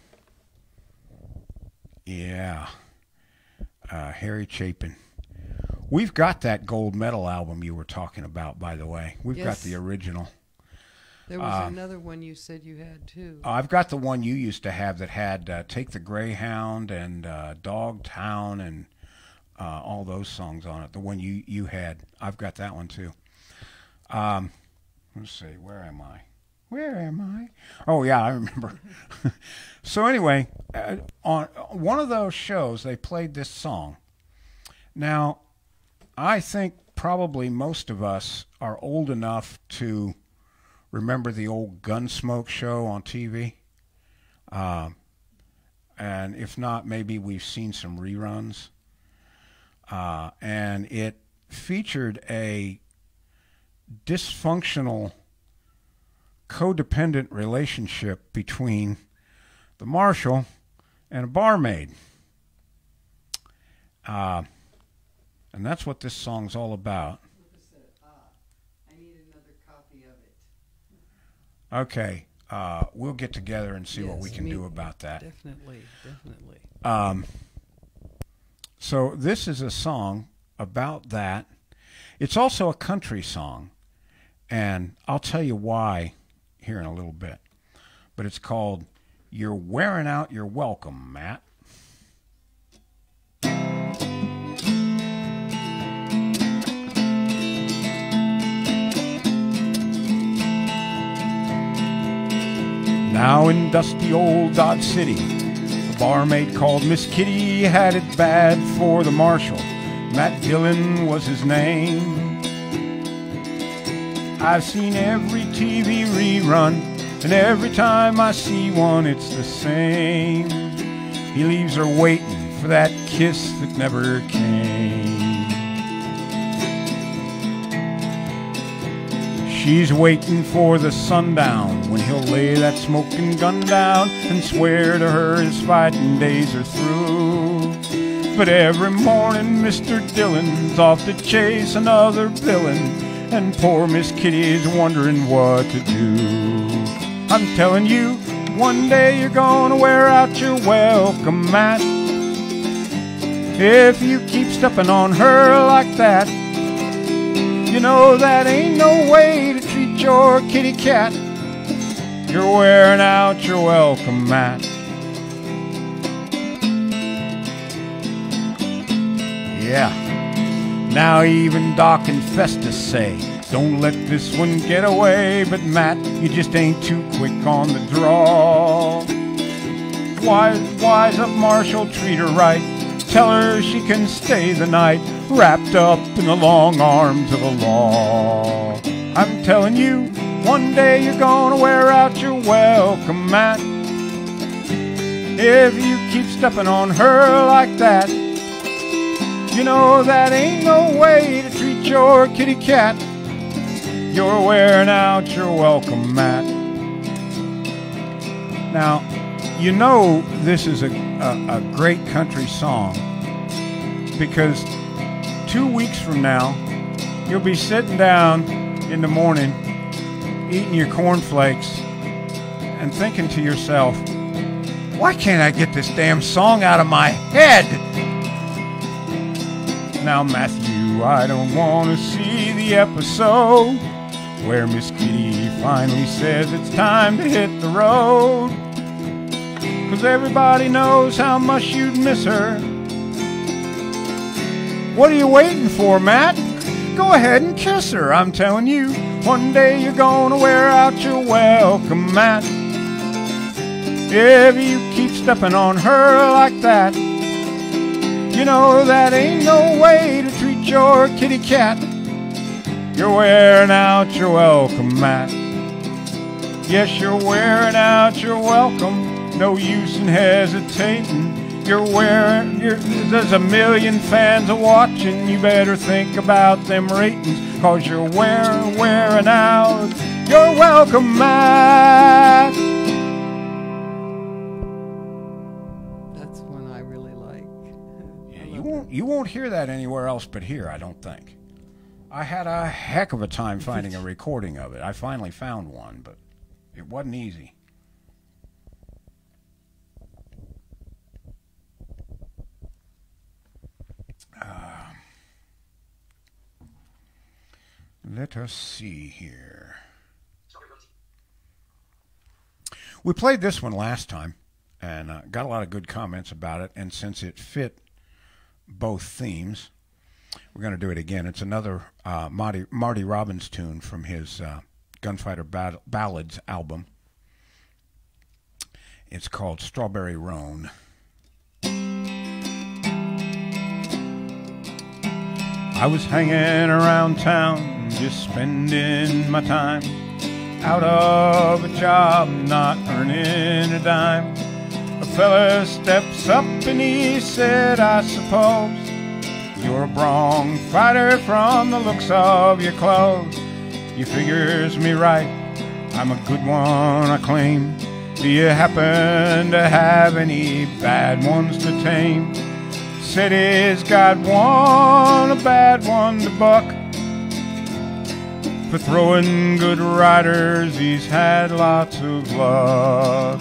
yeah. Uh, Harry Chapin. We've got that gold medal album you were talking about, by the way. We've Yes. got the original. There was Uh, another one you said you had too. I've got the one you used to have that had uh, Take the Greyhound and uh, Dogtown and uh, all those songs on it. The one you, you had. I've got that one too. Um, let's see. Where am I? Where am I? Oh, yeah, I remember. So anyway, uh, on one of those shows, they played this song. Now, I think probably most of us are old enough to remember the old Gunsmoke show on T V. Um, and if not, maybe we've seen some reruns. Uh, and it featured a dysfunctional codependent relationship between the marshal and a barmaid. Uh, and that's what this song's all about. I need another copy of it. Okay, uh, we'll get together and see what Yes, we can me- do about that. Definitely, definitely. Um, so this is a song about that. It's also a country song, and I'll tell you why here in a little bit. But it's called You're Wearing Out Your Welcome, Matt. Now in dusty old Dodge City, a barmaid called Miss Kitty had it bad for the marshal. Matt Dillon was his name. I've seen every T V rerun and every time I see one, it's the same. He leaves her waiting for that kiss that never came. She's waiting for the sundown when he'll lay that smoking gun down and swear to her his fighting days are through. But every morning Mister Dillon's off to chase another villain, and poor Miss Kitty's wondering what to do. I'm telling you, one day you're gonna wear out your welcome mat if you keep stepping on her like that. You know that ain't no way to treat your kitty cat. You're wearing out your welcome mat. Yeah. Now even Doc and Festus say, don't let this one get away. But Matt, you just ain't too quick on the draw. Wise, wise up, Marshall, treat her right. Tell her she can stay the night, wrapped up in the long arms of the law. I'm telling you, one day you're gonna wear out your welcome mat if you keep stepping on her like that. You know that ain't no way to treat your kitty cat. You're wearing out your welcome mat. Now, you know this is a, a, a great country song because two weeks from now, you'll be sitting down in the morning eating your cornflakes and thinking to yourself, why can't I get this damn song out of my head? Now, Matthew, I don't want to see the episode where Miss Kitty finally says it's time to hit the road, 'cause everybody knows how much you'd miss her. What are you waiting for, Matt? Go ahead and kiss her. I'm telling you, one day you're gonna wear out your welcome mat if you keep stepping on her like that. You know that ain't no way to treat your kitty cat. You're wearing out your welcome mat. Yes, you're wearing out your welcome. No use in hesitating. You're wearing, you're, there's a million fans a watching. You better think about them ratings, 'cause you're wearing, wearing out your welcome mat. That's one I really like. Yeah, you won't, you won't hear that anywhere else but here, I don't think. I had a heck of a time finding a recording of it. I finally found one, but it wasn't easy. Uh, let us see here. We played this one last time and uh, got a lot of good comments about it, and since it fit both themes, we're going to do it again. It's another uh, Marty, Marty Robbins tune from his uh, Gunfighter Ball- Ballads album. It's called Strawberry Roan. I was hanging around town, just spending my time, out of a job, not earning a dime. A fella steps up and he said, I suppose you're a bronc fighter from the looks of your clothes. You figures me right, I'm a good one, I claim. Do you happen to have any bad ones to tame? Said he's got one, a bad one to buck. For throwing good riders, he's had lots of luck.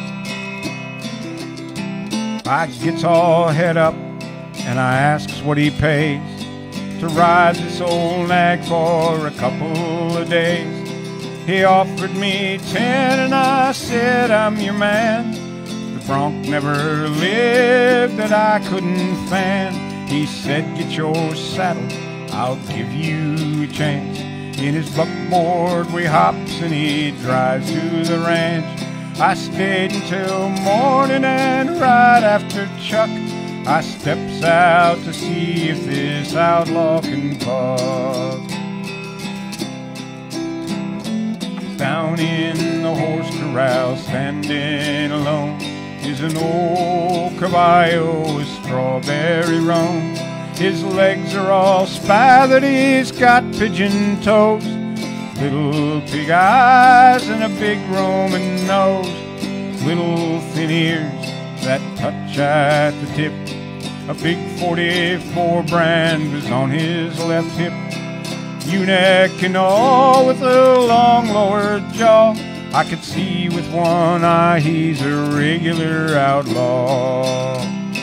I gets all head up and I asks what he pays to ride this old nag for a couple of days. He offered me ten and I said, I'm your man. The bronc never lived that I couldn't fan. He said, get your saddle, I'll give you a chance. In his buckboard we hops and he drives to the ranch. I stayed until morning and right after Chuck, I steps out to see if this outlaw can buck. Down in the horse corral, standing alone, is an old caballo with strawberry roan. His legs are all spathered, he's got pigeon toes, little pig eyes and a big Roman nose, little thin ears that touch at the tip. A big forty-four brand was on his left hip. Ewe-neck and all with a long lower jaw. I could see with one eye he's a regular outlaw.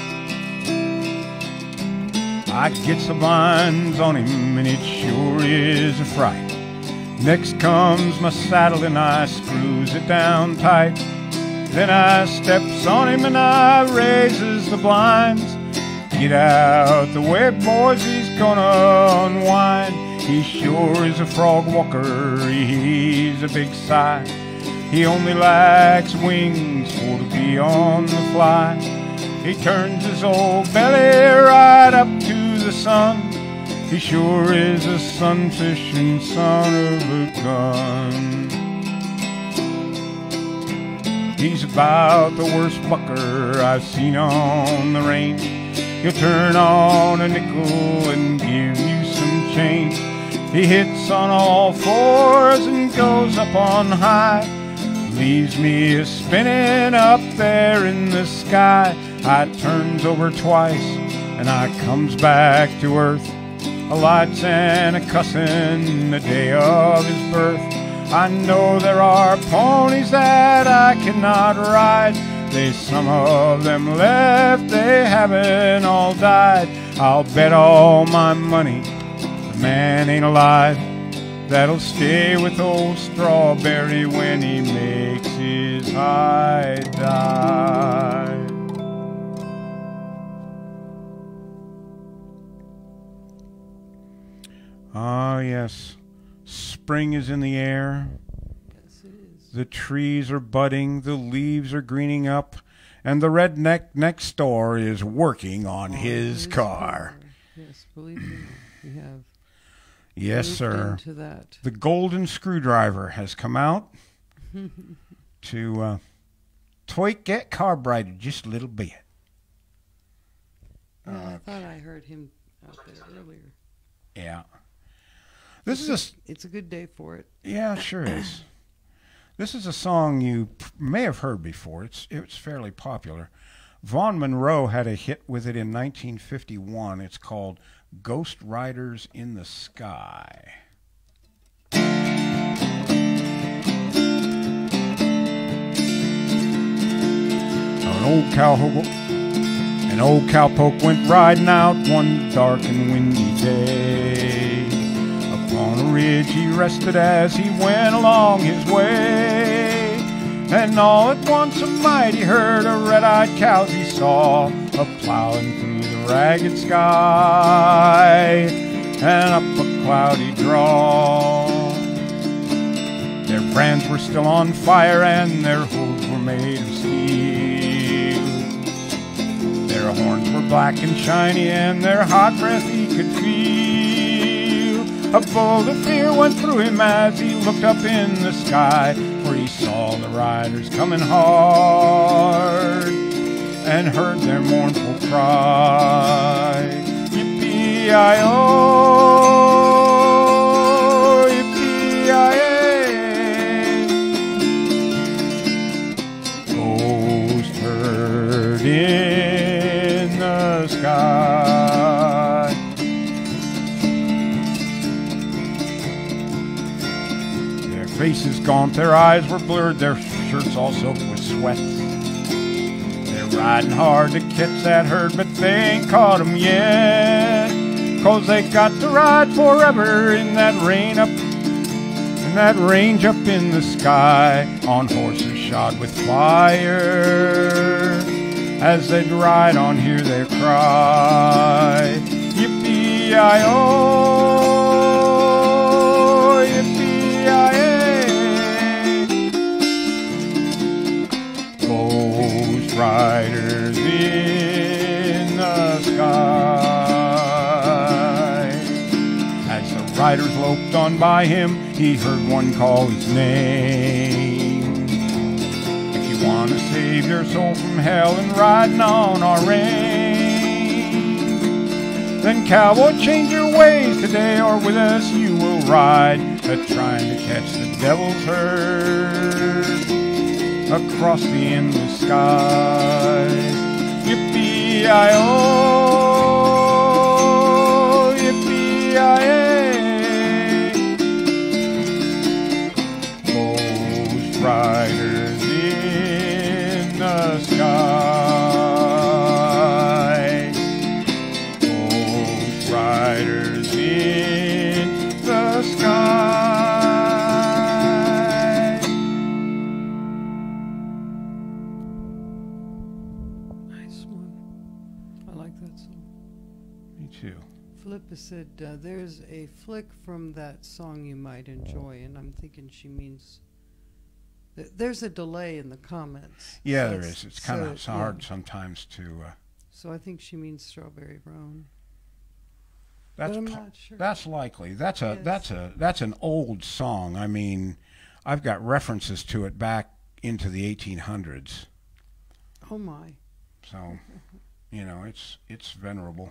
I get the blinds on him and it sure is a fright. Next comes my saddle and I screws it down tight. Then I steps on him and I raises the blinds. Get out the way, boys, he's gonna unwind. He sure is a frog walker, he's a big sight. He only lacks wings for to be on the fly. He turns his old belly right up to the sun. He sure is a sun-fishing son of a gun. He's about the worst bucker I've seen on the range. He'll turn on a nickel and give you some change. He hits on all fours and goes up on high. Leaves me a spinning up there in the sky. I turns over twice and I comes back to earth. A lights and a cussin' the day of his birth. I know there are ponies that I cannot ride. There's some of them left, they haven't all died. I'll bet all my money the man ain't alive that'll stay with old Strawberry when he makes his high dive. Ah, yes. Spring is in the air. Yes, it is. The trees are budding, the leaves are greening up, and the redneck next door is working on, on his, his car. car. Yes, believe me, we have. Yes, sir. Into that. The golden screwdriver has come out to uh, tweak that carburetor just a little bit. Yeah, uh, I thought I heard him out there earlier. Yeah. This it's is a. It's a good day for it. Yeah, it sure is. This is a song you p- may have heard before. It's it's fairly popular. Vaughn Monroe had a hit with it in nineteen fifty-one. It's called Ghost Riders in the Sky. An old cowpoke, an old cowpoke went riding out one dark and windy day. Upon a ridge he rested as he went along his way. And all at once a mighty herd of red-eyed cows he saw, a-plowing through the ragged sky and up a cloudy draw. Their brands were still on fire and their hooves were made of steel. Their horns were black and shiny and their hot breath he could feel. A bolt of fear went through him as he looked up in the sky, where he saw the riders coming hard and heard their mournful cry. Yippee-yi-oh, yippee-yi-ay. Ghost herd in the sky. Their faces gaunt, their eyes were blurred, their shirts all soaked with sweat. They're riding hard to catch that herd, but they ain't caught 'em yet. 'Cause they got to ride forever in that rain up, in that range up in the sky, on horses shod with fire. As they'd ride on, hear their cry. Yippee-yi-oh, yippee-yi-ay. Ghost riders in the sky. As the riders loped on by him, he heard one call his name. If you want to save your soul from hell and riding on our range, then cowboy, change your ways today, or with us you will ride, a trying to catch the devil's herd across the endless skies. Yippee-I-oh, yippee-I-ay. Those riders in the sky, those riders in the sky. Too. Philippa said, uh, there's a flick from that song you might enjoy, and I'm thinking she means... Th- there's a delay in the comments. Yeah, so there is. It's kind of so, hard yeah. sometimes to... Uh, so I think she means Strawberry Roan. that's but I'm pl- not sure. That's likely. That's a Yes. that's a that's an old song. I mean, I've got references to it back into the eighteen hundreds. Oh my. So, you know, it's it's venerable.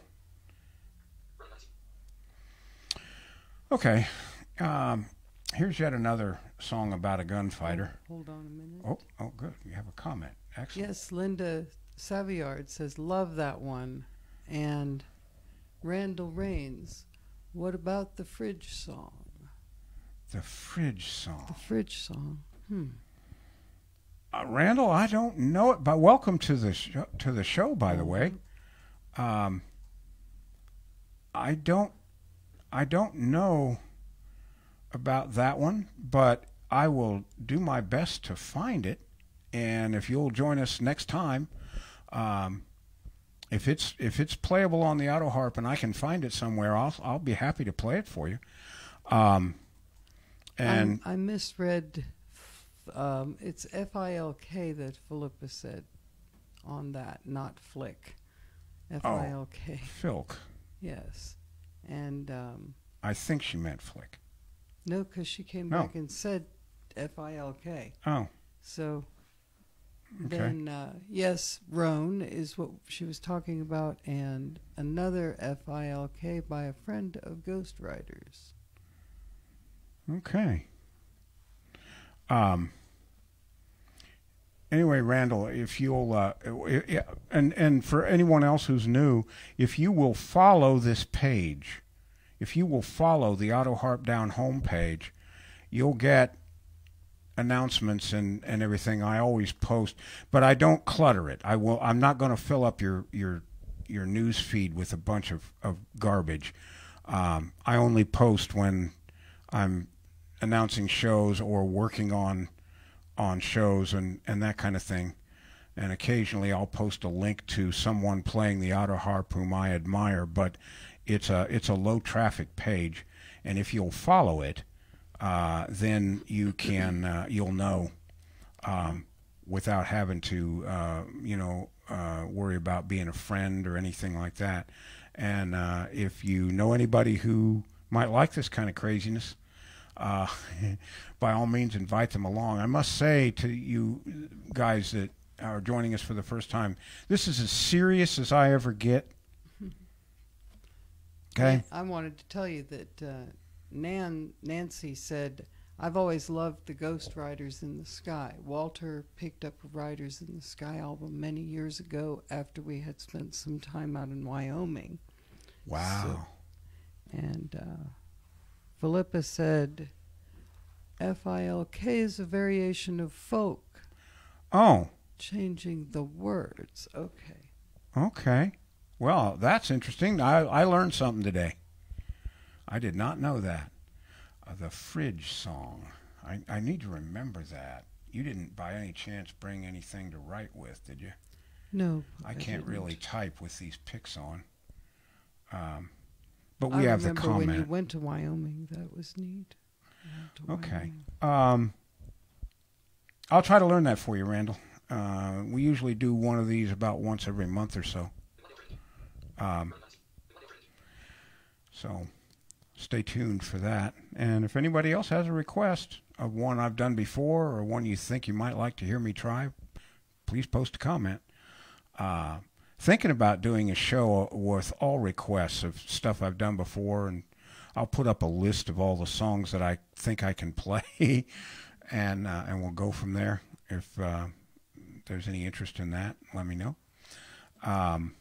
Okay, um, here's yet another song about a gunfighter. Hold on a minute. Oh, oh, good. You have a comment. Excellent. Yes, Linda Savillard says, love that one. And Randall Rains, what about the fridge song? The fridge The song. fridge song. Hmm. Uh, Randall, I don't know it, but welcome to the sh- to the show. By the way, um, I don't. I don't know about that one, but I will do my best to find it. And if you'll join us next time, um, if it's if it's playable on the Autoharp and I can find it somewhere, I'll I'll be happy to play it for you. Um, and I'm, I misread. Um, it's F I L K that Philippa said on that, not flick. F I L K. Filk. Yes. And um, I think she meant flick. no, because she came No. back and said F I L K. Oh, So okay. then, uh, yes, Roan is what she was talking about, and another F I L K by a friend of Ghost Riders. Okay. Um. Anyway, Randall, if you'll, uh, and and for anyone else who's new, if you will follow this page, if you will follow the Autoharp Down homepage, you'll get announcements and, and everything I always post, but I don't clutter it. I will. I'm not going to fill up your your your news feed with a bunch of of garbage. Um, I only post when I'm announcing shows or working on. on shows and, and that kind of thing. And occasionally I'll post a link to someone playing the Autoharp whom I admire, but it's a it's a low traffic page, and if you'll follow it, uh, then you can uh, you'll know um, without having to uh, you know uh, worry about being a friend or anything like that. And uh, if you know anybody who might like this kind of craziness, Uh, by all means, invite them along. I must say to you guys that are joining us for the first time, this is as serious as I ever get. Okay? I wanted to tell you that uh, Nan Nancy said, I've always loved the Ghost Riders in the Sky. Walter picked up a Riders in the Sky album many years ago after we had spent some time out in Wyoming. Wow. So, and uh, Philippa said, F I L K is a variation of folk. Oh. Changing the words. Okay. Okay. Well, that's interesting. I, I learned something today. I did not know that. Uh, the fridge song. I, I need to remember that. You didn't by any chance bring anything to write with, did you? No. I I can't didn't. really type with these pics on. Um, but we I have the remember comment. when you went to Wyoming. That was neat. Okay. Um, I'll try to learn that for you, Randall. Uh, we usually do one of these about once every month or so. Um, so, stay tuned for that. And if anybody else has a request of one I've done before or one you think you might like to hear me try, please post a comment. Uh, thinking about doing a show with all requests of stuff I've done before, and I'll put up a list of all the songs that I think I can play, and uh, and we'll go from there. If uh, there's any interest in that, let me know. Um,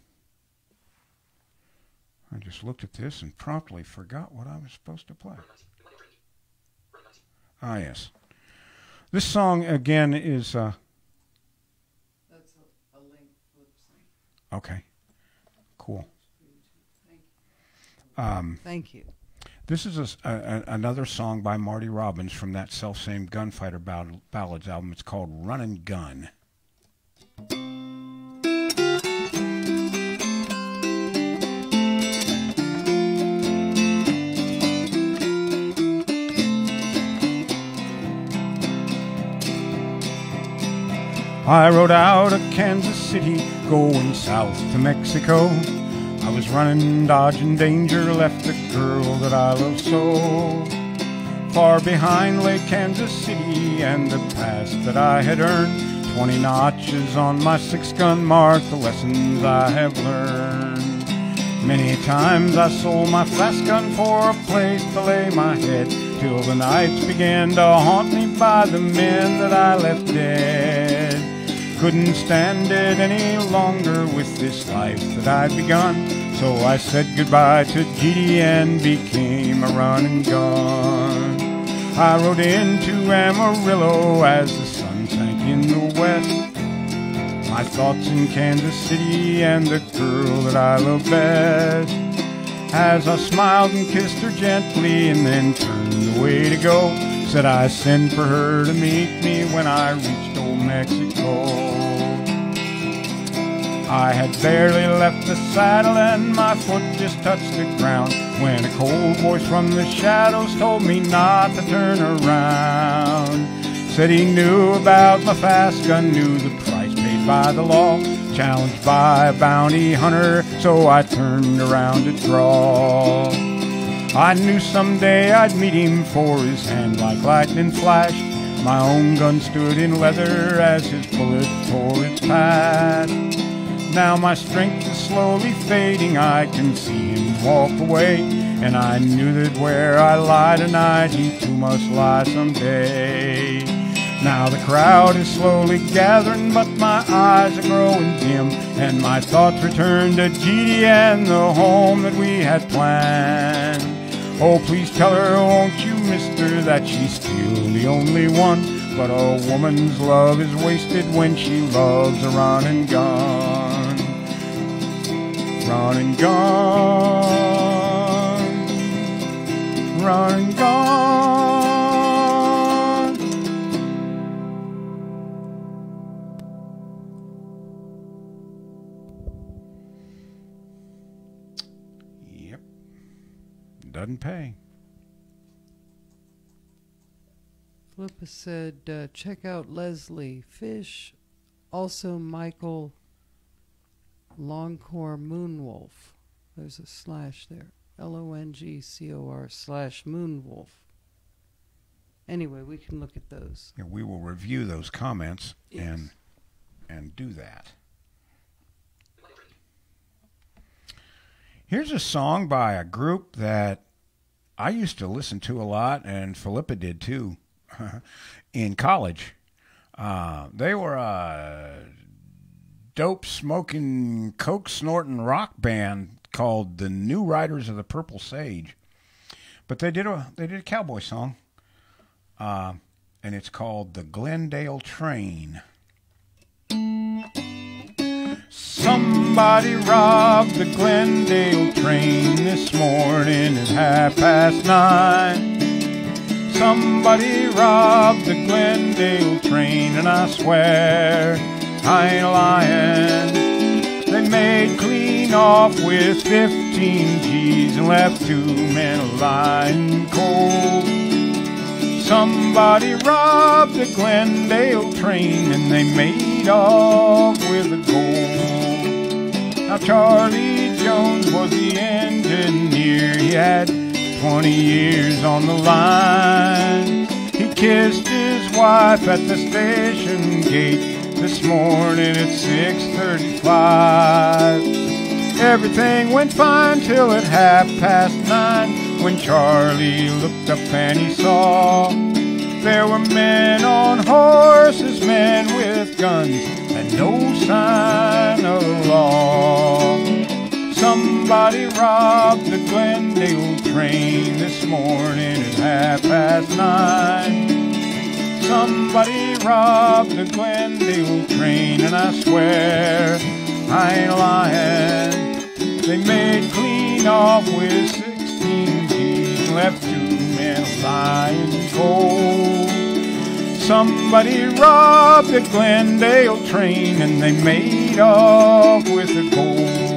I just looked at this and promptly forgot what I was supposed to play. Ah, yes. This song, again, is... Uh, That's a, a link flip sync. Okay. Cool. Um, Thank you. This is a, a, another song by Marty Robbins from that self-same Gunfighter Ball- Ballads album. It's called Run and Gun. I rode out of Kansas City, going south to Mexico. I was running, dodging danger, left the girl that I love so. Far behind lay Kansas City and the past that I had earned. Twenty notches on my six-gun mark, the lessons I have learned. Many times I sold my fast gun for a place to lay my head, till the nights began to haunt me by the men that I left dead. Couldn't stand it any longer with this life that I'd begun, so I said goodbye to G D and became a run and gun. I rode into Amarillo as the sun sank in the west. My thoughts in Kansas City and the girl that I love best. As I smiled and kissed her gently and then turned away to go, said I send for her to meet me when I reached old Mexico. I had barely left the saddle and my foot just touched the ground when a cold voice from the shadows told me not to turn around. Said he knew about my fast gun, knew the price paid by the law, challenged by a bounty hunter, so I turned around to draw. I knew someday I'd meet him, for his hand like lightning flashed. My own gun stood in leather as his bullet tore its path. Now my strength is slowly fading, I can see him walk away, and I knew that where I lie tonight, he too must lie someday. Now the crowd is slowly gathering, but my eyes are growing dim, and my thoughts return to G D and the home that we had planned. Oh, please tell her, won't you, mister, that she's still the only one, but a woman's love is wasted when she loves a run and gun. Run and gun, run and gun. Yep, doesn't pay. Philippa said, uh, check out Leslie Fish, also Michael Longcore Moonwolf. There's a slash there. L O N G C O R slash Moonwolf. Anyway, we can look at those. Yeah, we will review those comments Yes. and and do that. Here's a song by a group that I used to listen to a lot, and Philippa did too, in college. Uh, they were a dope smoking, coke snorting rock band called the New Riders of the Purple Sage, but they did a they did a cowboy song, uh, and it's called the Glendale Train. Somebody robbed the Glendale train this morning at half past nine. Somebody robbed the Glendale train, and I swear I ain't lying. They made clean off with fifteen G's and left two men lying cold. Somebody robbed the Glendale train and they made off with the gold. Now Charlie Jones was the engineer. He had twenty years on the line. He kissed his wife at the station gate this morning at six thirty-five. Everything went fine till at half past nine, when Charlie looked up and he saw there were men on horses, men with guns, and no sign of the law. Somebody robbed the Glendale train this morning at half past nine. Somebody robbed the Glendale train, and I swear I ain't lying. They made clean off with sixteen G's and left two men lying cold. Somebody robbed the Glendale train, and they made off with the gold.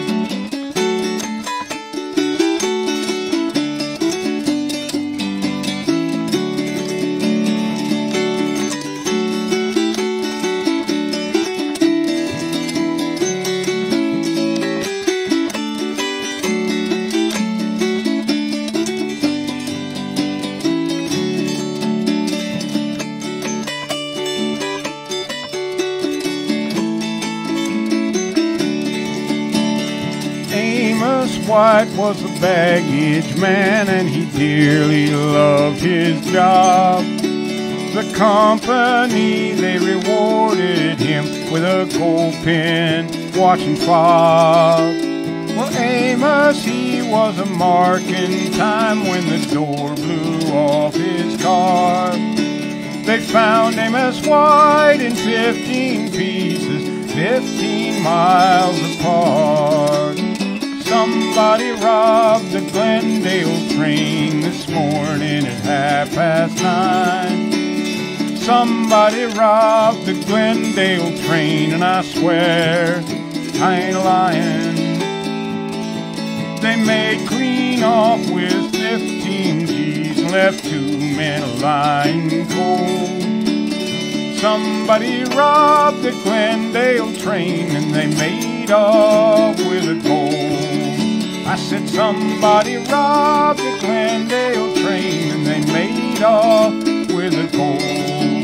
White was a baggage man, and he dearly loved his job. The company, they rewarded him with a gold pin, watch and fob. Well, Amos, he was a mark in time when the door blew off his car. They found Amos White in fifteen pieces, fifteen miles apart. Somebody robbed the Glendale train this morning at half past nine. Somebody robbed the Glendale train, and I swear I ain't lying. They made clean off with fifteen G's and left two men lying cold. Somebody robbed the Glendale train, and they made off with a gold. I said somebody robbed the Glendale train, and they made off with a gold.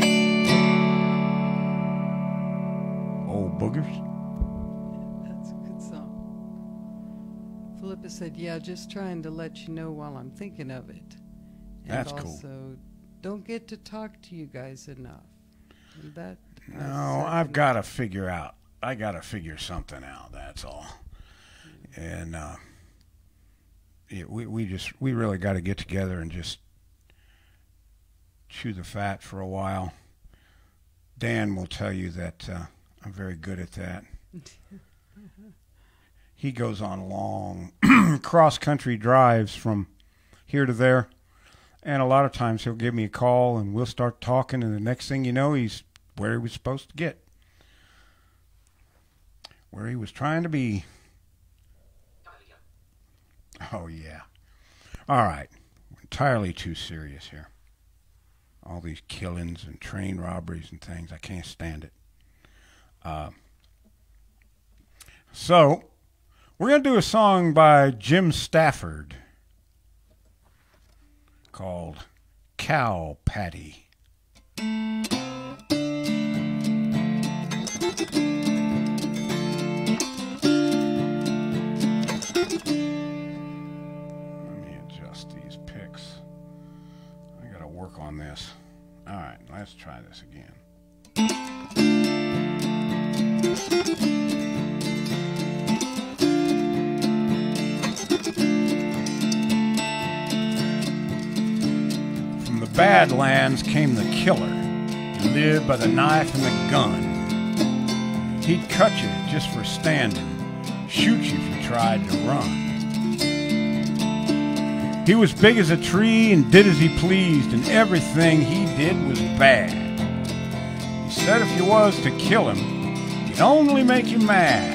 Old boogers. That's a good song. Philippa said, yeah, just trying to let you know while I'm thinking of it. And That's cool. Also, don't get to talk to you guys enough. And that. No, I've got to figure out. I got to figure something out, that's all. And, uh, Yeah, we we just we really got to get together and just chew the fat for a while. Dan will tell you that uh, I'm very good at that. He goes on long cross country drives from here to there, and a lot of times he'll give me a call and we'll start talking, and the next thing you know, he's where he was supposed to get, where he was trying to be. Oh, yeah. All right. Entirely too serious here. All these killings and train robberies and things. I can't stand it. Uh, so, we're going to do a song by Jim Stafford called Cow Patty. Work on this. All right, let's try this again. From the Badlands came the killer. He lived by the knife and the gun. He'd cut you just for standing, shoot you if you tried to run. He was big as a tree and did as he pleased, and everything he did was bad. He said if you was to kill him, he'd only make you mad.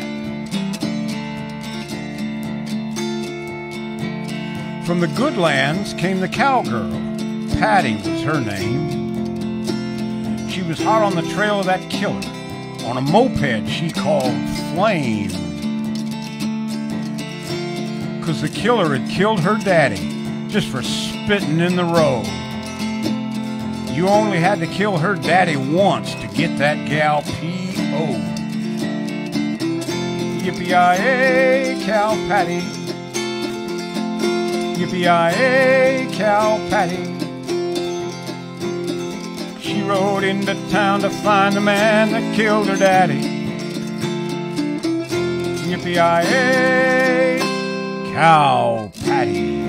From the good lands came the cowgirl. Patty was her name. She was hot on the trail of that killer. On a moped she called Flame. 'Cause the killer had killed her daddy. just for spitting in the road. You only had to kill her daddy once to get that gal P O. Yippee-yi-yay, cow patty. Yippee-yi-yay, cow patty. She rode into town to find the man that killed her daddy. Yippee-yi-yay, cow patty.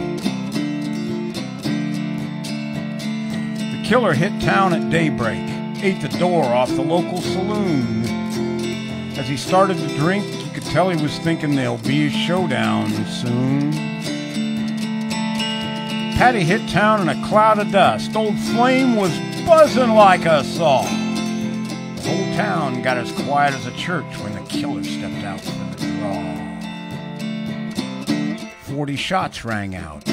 The killer hit town at daybreak, ate the door off the local saloon. As he started to drink, you could tell he was thinking there'll be a showdown soon. Patty hit town in a cloud of dust. Old Flame was buzzing like a saw. The whole town got as quiet as a church when the killer stepped out for the draw. Forty shots rang out.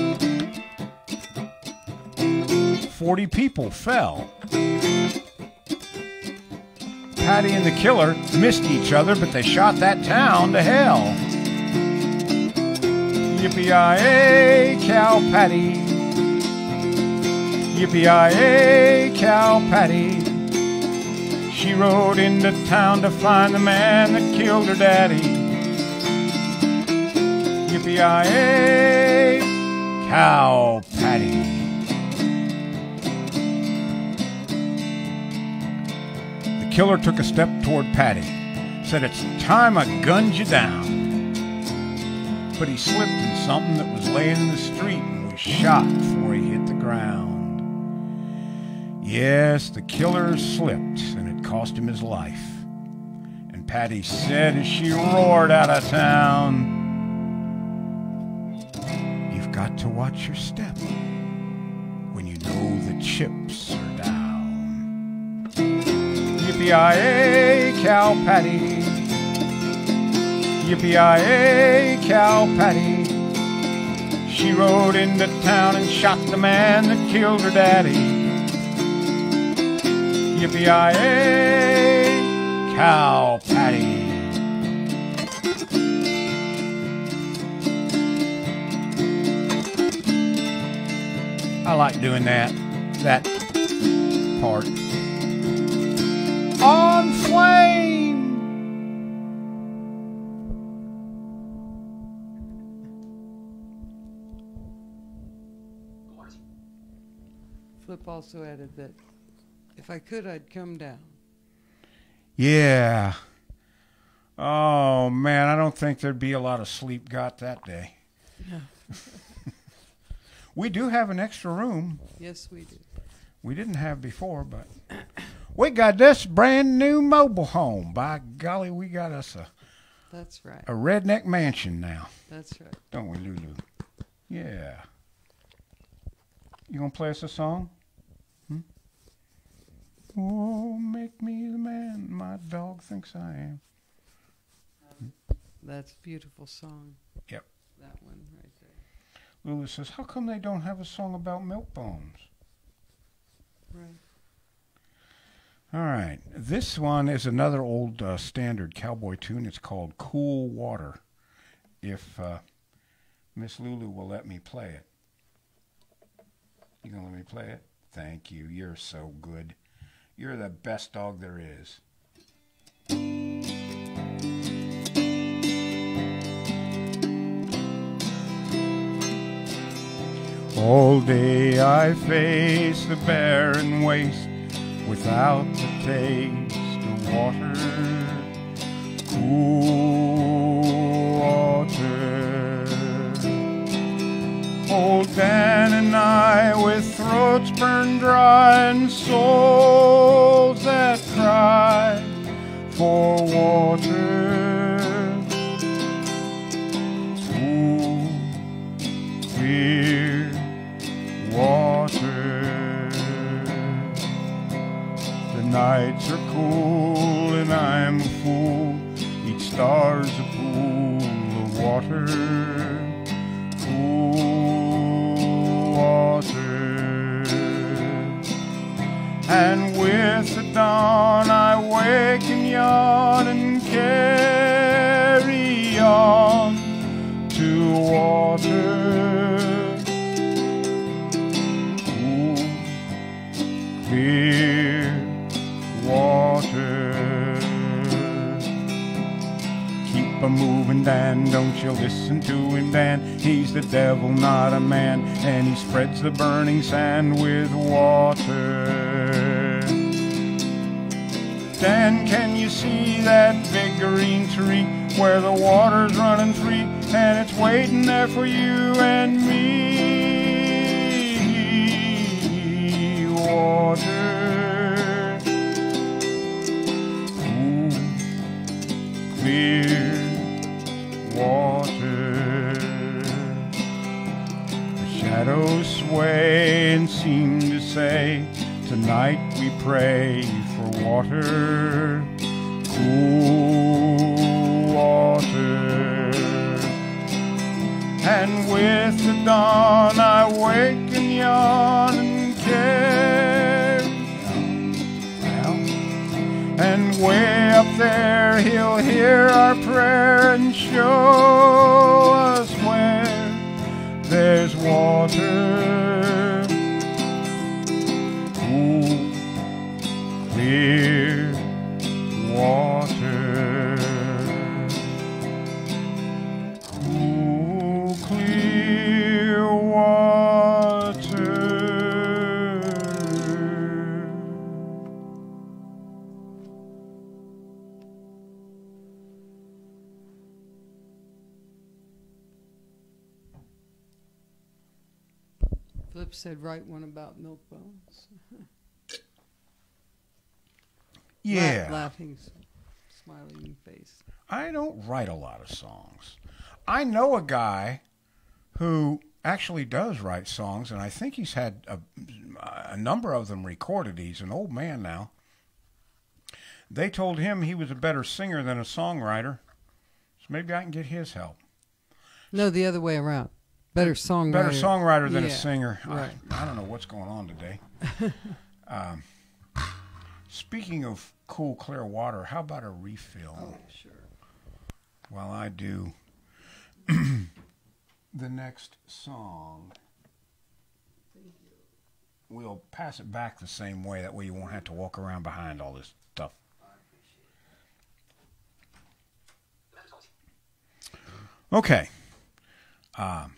Forty people fell. Patty and the killer missed each other, but they shot that town to hell. Yippee-yi-yay, cow patty. Yippee-yi-yay, cow patty. She rode into town to find the man that killed her daddy. Yippee-yi-yay, cow patty. The killer took a step toward Patty, said, "It's time I gunned you down." But he slipped in something that was laying in the street and was shot before he hit the ground. Yes, the killer slipped, and it cost him his life. And Patty said as she roared out of town, "You've got to watch your step when you know the chips are down." Yippee-yi-yay, cow patty. Yippee-yi-yay, cow patty. She rode into town and shot the man that killed her daddy. Yippee-yi-yay, cow patty. I like doing that, that part. On Flame! Flip also added that if I could, I'd come down. Yeah. Oh, man, I don't think there'd be a lot of sleep got that day. No. We do have an extra room. Yes, we do. We didn't have before, but we got this brand new mobile home. By golly, we got us a That's right. a redneck mansion now. That's right. Don't we, Lulu? Yeah. You gonna play us a song? Hmm? Oh, make me the man my dog thinks I am. That's a beautiful song. Yep. That one right there. Lulu says, how come they don't have a song about milk bones? Right. All right. This one is another old uh, standard cowboy tune. It's called Cool Water. If uh, Miss Lulu will let me play it. You gonna let me play it? Thank you. You're so good. You're the best dog there is. All day I face the barren waste without the taste of water, cool water. Old Dan and I with throats burned dry and souls that cry for water, cool, clear water. The nights are cool and I'm a fool. Each star's a pool of water, cool water. And with the dawn I wake and yawn and carry on to water, shall listen to him then. He's the devil, not a man, and he spreads the burning sand with water. Dan, can you see that big green tree where the water's running free, and it's waiting there for you and me? Water, cool, clear water. The shadows sway and seem to say, tonight we pray for water, cool water. And with the dawn I wake and yawn and carry on. And way up there he'll hear our prayer and show us where there's water, cool, clear water, cool, clear water. Flip said, write one about milk bones. Yeah. La- laughing, smiling face. I don't write a lot of songs. I know a guy who actually does write songs, and I think he's had a, a number of them recorded. He's an old man now. They told him he was a better singer than a songwriter, so maybe I can get his help. No, the other way around. Better songwriter. Better songwriter than yeah, a singer. Right. I, I don't know what's going on today. um, speaking of cool, clear water, how about a refill? Oh, sure. While I do the next song. We'll pass it back the same way. That way you won't have to walk around behind all this stuff. Okay. Um,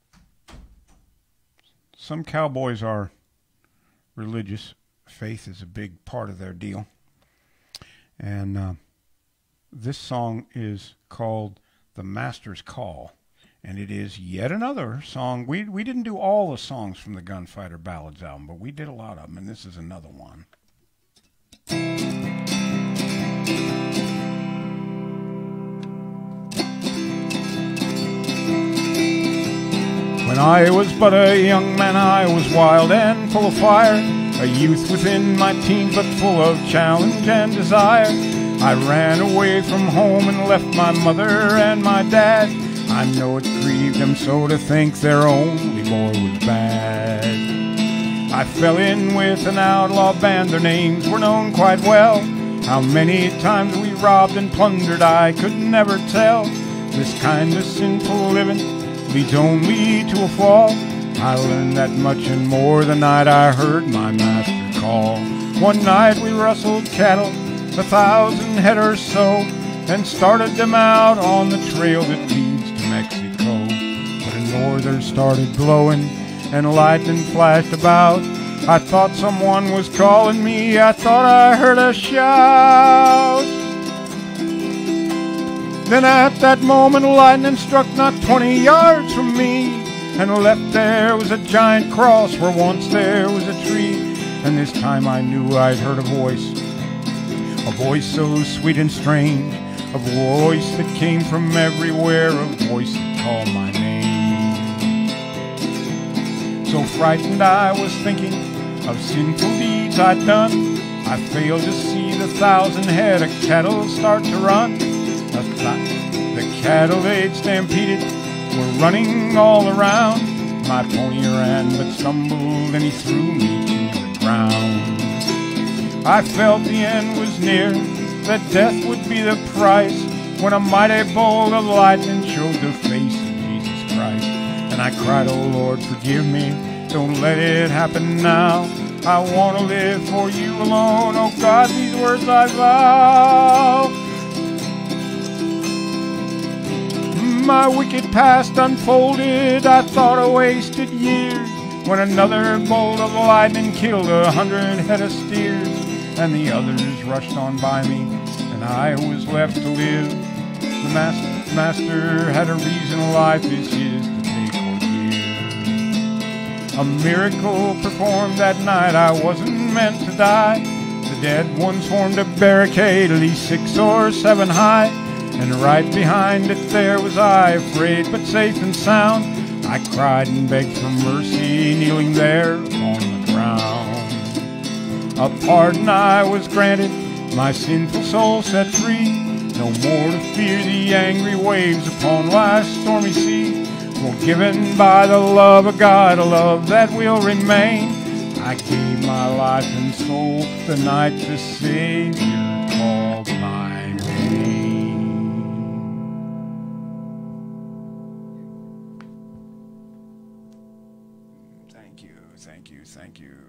some cowboys are religious. Faith is a big part of their deal. And uh, this song is called The Master's Call. And it is yet another song. We we didn't do all the songs from the Gunfighter Ballads album, but we did a lot of them, and this is another one. When I was but a young man, I was wild and full of fire, a youth within my teens, but full of challenge and desire. I ran away from home and left my mother and my dad. I know it grieved them so to think their only boy was bad. I fell in with an outlaw band, their names were known quite well. How many times we robbed and plundered I could never tell. This kind of sinful living leads only to a fall. I learned that much and more the night I heard my master call. One night we rustled cattle, a thousand head or so, and started them out on the trail that leads to Mexico. But a norther started blowing and lightning flashed about. I thought someone was calling me, I thought I heard a shout. Then at that moment lightning struck not twenty yards from me, and left there was a giant cross where once there was a tree. And this time I knew I'd heard a voice, a voice so sweet and strange, a voice that came from everywhere, a voice that called my name. So frightened I was thinking of sinful deeds I'd done, I failed to see the thousand head of cattle start to run. The, th- the cattle they'd stampeded were running all around. My pony ran but stumbled and he threw me to the ground. I felt the end was near, that death would be the price, when a mighty bolt of lightning showed the face of Jesus Christ. And I cried, oh Lord, forgive me, don't let it happen now. I want to live for you alone, oh God, these words I vow. my wicked past unfolded, I thought I wasted years, when another bolt of lightning killed a hundred head of steers, and the others rushed on by me, and I was left to live. The master, master had a reason life is his to take or give. A miracle performed that night, I wasn't meant to die. The dead ones formed a barricade, at least six or seven high, and right behind it there was I, afraid but safe and sound. I cried and begged for mercy, kneeling there upon the ground. A pardon I was granted, my sinful soul set free, no more to fear the angry waves upon life's stormy sea. Forgiven by the love of God, a love that will remain, I gave my life and soul the night the Savior called my name. Thank you, thank you, thank you.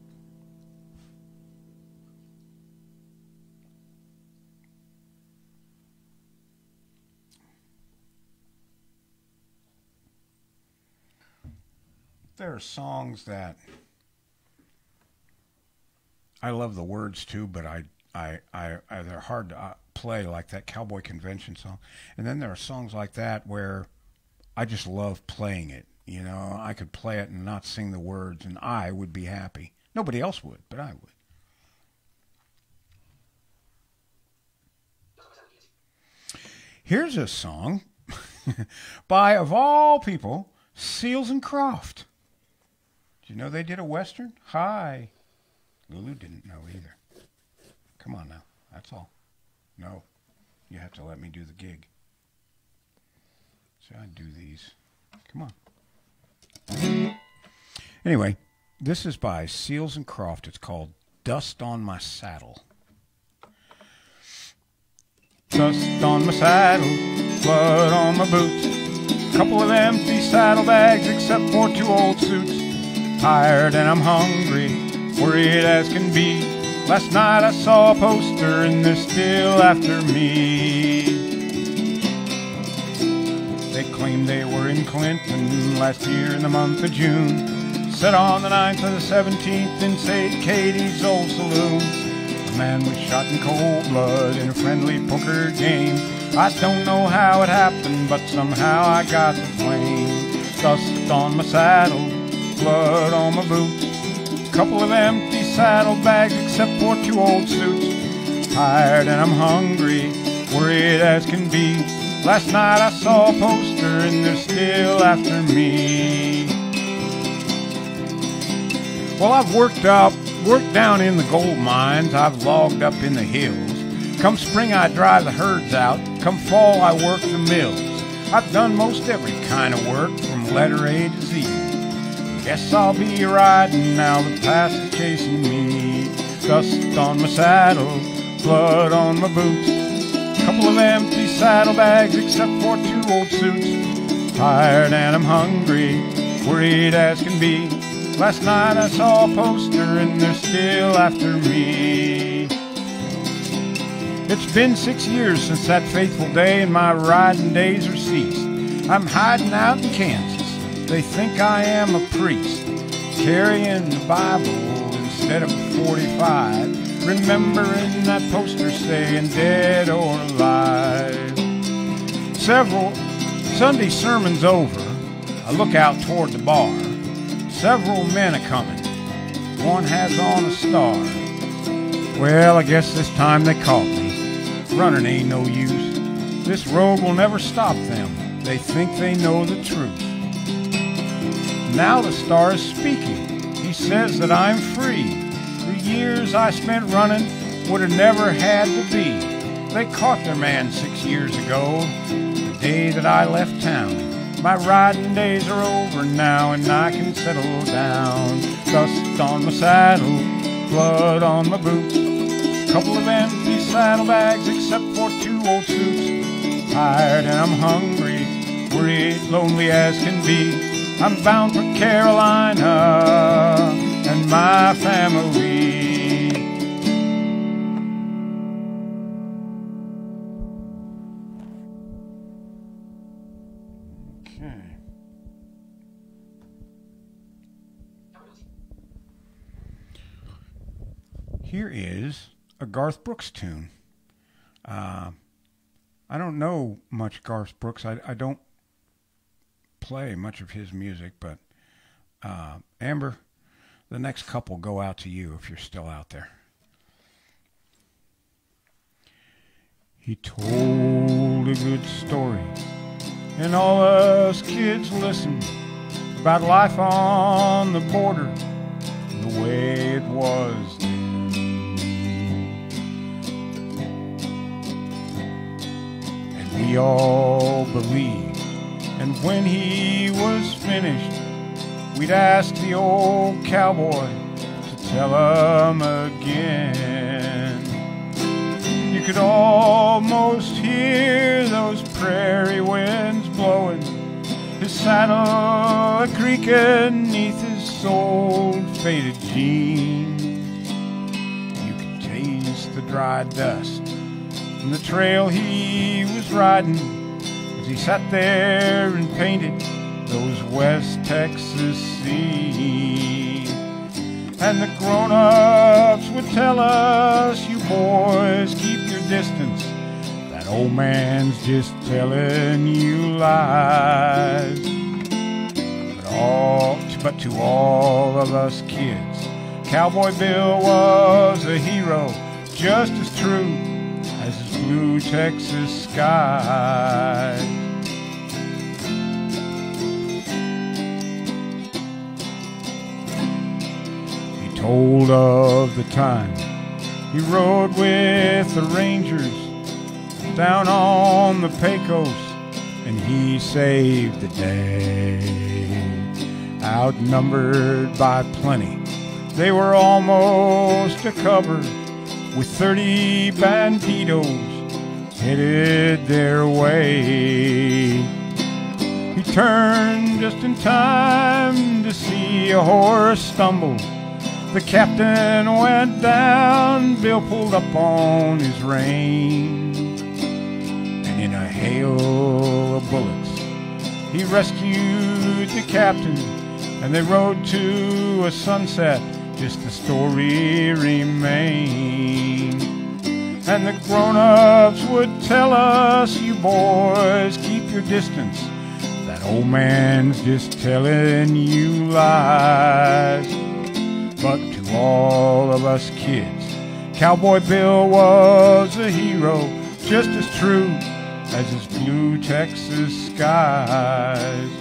There are songs that I love the words too, but I, I, I, I they're hard to uh, play, like that Cowboy Convention song. And then there are songs like that where I just love playing it. You know, I could play it and not sing the words, and I would be happy. Nobody else would, but I would. Here's a song by, of all people, Seals and Croft. Did you know they did a Western? Hi. Lulu didn't know either. Come on now. That's all. No. You have to let me do the gig. So I do these. Come on. Anyway, this is by Seals and Croft. It's called Dust on My Saddle. Dust on my saddle, blood on my boots, couple of empty saddlebags except for two old suits. Tired and I'm hungry, worried as can be. Last night I saw a poster and they're still after me. They claimed they were in Clinton last year in the month of June. Set on the ninth of the seventeenth in Saint Katie's old saloon. A man was shot in cold blood in a friendly poker game. I don't know how it happened, but somehow I got the blame. Dust on my saddle, blood on my boots, couple of empty saddlebags except for two old suits. Tired and I'm hungry, worried as can be. Last night I saw a poster and they're still after me. Well, I've worked up, worked down in the gold mines, I've logged up in the hills. Come spring I drive the herds out, come fall I work the mills. I've done most every kind of work from letter A to Z. Guess I'll be riding now, the past is chasing me. Dust on my saddle, blood on my boots, couple of empty saddlebags except for two old suits. Tired and I'm hungry, worried as can be. Last night I saw a poster and they're still after me. It's been six years since that fateful day and my riding days are ceased. I'm hiding out in Kansas. They think I am a priest, carrying the Bible instead of a forty-five, remembering that poster saying dead or alive. Several Sunday sermons over, I look out toward the bar. Several men are coming. One has on a star. Well, I guess this time they caught me. Running ain't no use. This road will never stop them. They think they know the truth. Now the star is speaking. He says that I'm free. The years I spent running would have never had to be. They caught their man six years ago, the day that I left town. My riding days are over now and I can settle down. Dust on my saddle, blood on my boots, couple of empty saddlebags except for two old suits. Tired and I'm hungry, worried, lonely as can be. I'm bound for Carolina and my family. here is a Garth Brooks tune. Uh, I don't know much Garth Brooks. I, I don't play much of his music, but uh, Amber, the next couple go out to you if you're still out there. He told a good story, and all us kids listened, about life on the border, the way it was then. And we all believed, and when he was finished, we'd ask the old cowboy to tell him again. You could almost hear those prairie winds blowing, his saddle a-creaking neath his old faded jeans. You could taste the dry dust from the trail he was riding as he sat there and painted those West Texas scenes. And the grown-ups would tell us, you boys, keep your distance. That old man's just telling you lies. But all, but to all of us kids, Cowboy Bill was a hero, just as true as his blue Texas skies. He told of the time he rode with the Rangers down on the Pecos, and he saved the day. Outnumbered by plenty, they were almost a cover with thirty banditos headed their way. He turned just in time to see a horse stumble. The captain went down, Bill pulled up on his reins. In a hail of bullets, he rescued the captain, and they rode to a sunset, just the story remained. And the grown-ups would tell us, you boys, keep your distance. That old man's just telling you lies. But to all of us kids, Cowboy Bill was a hero, just as true as his blue Texas skies.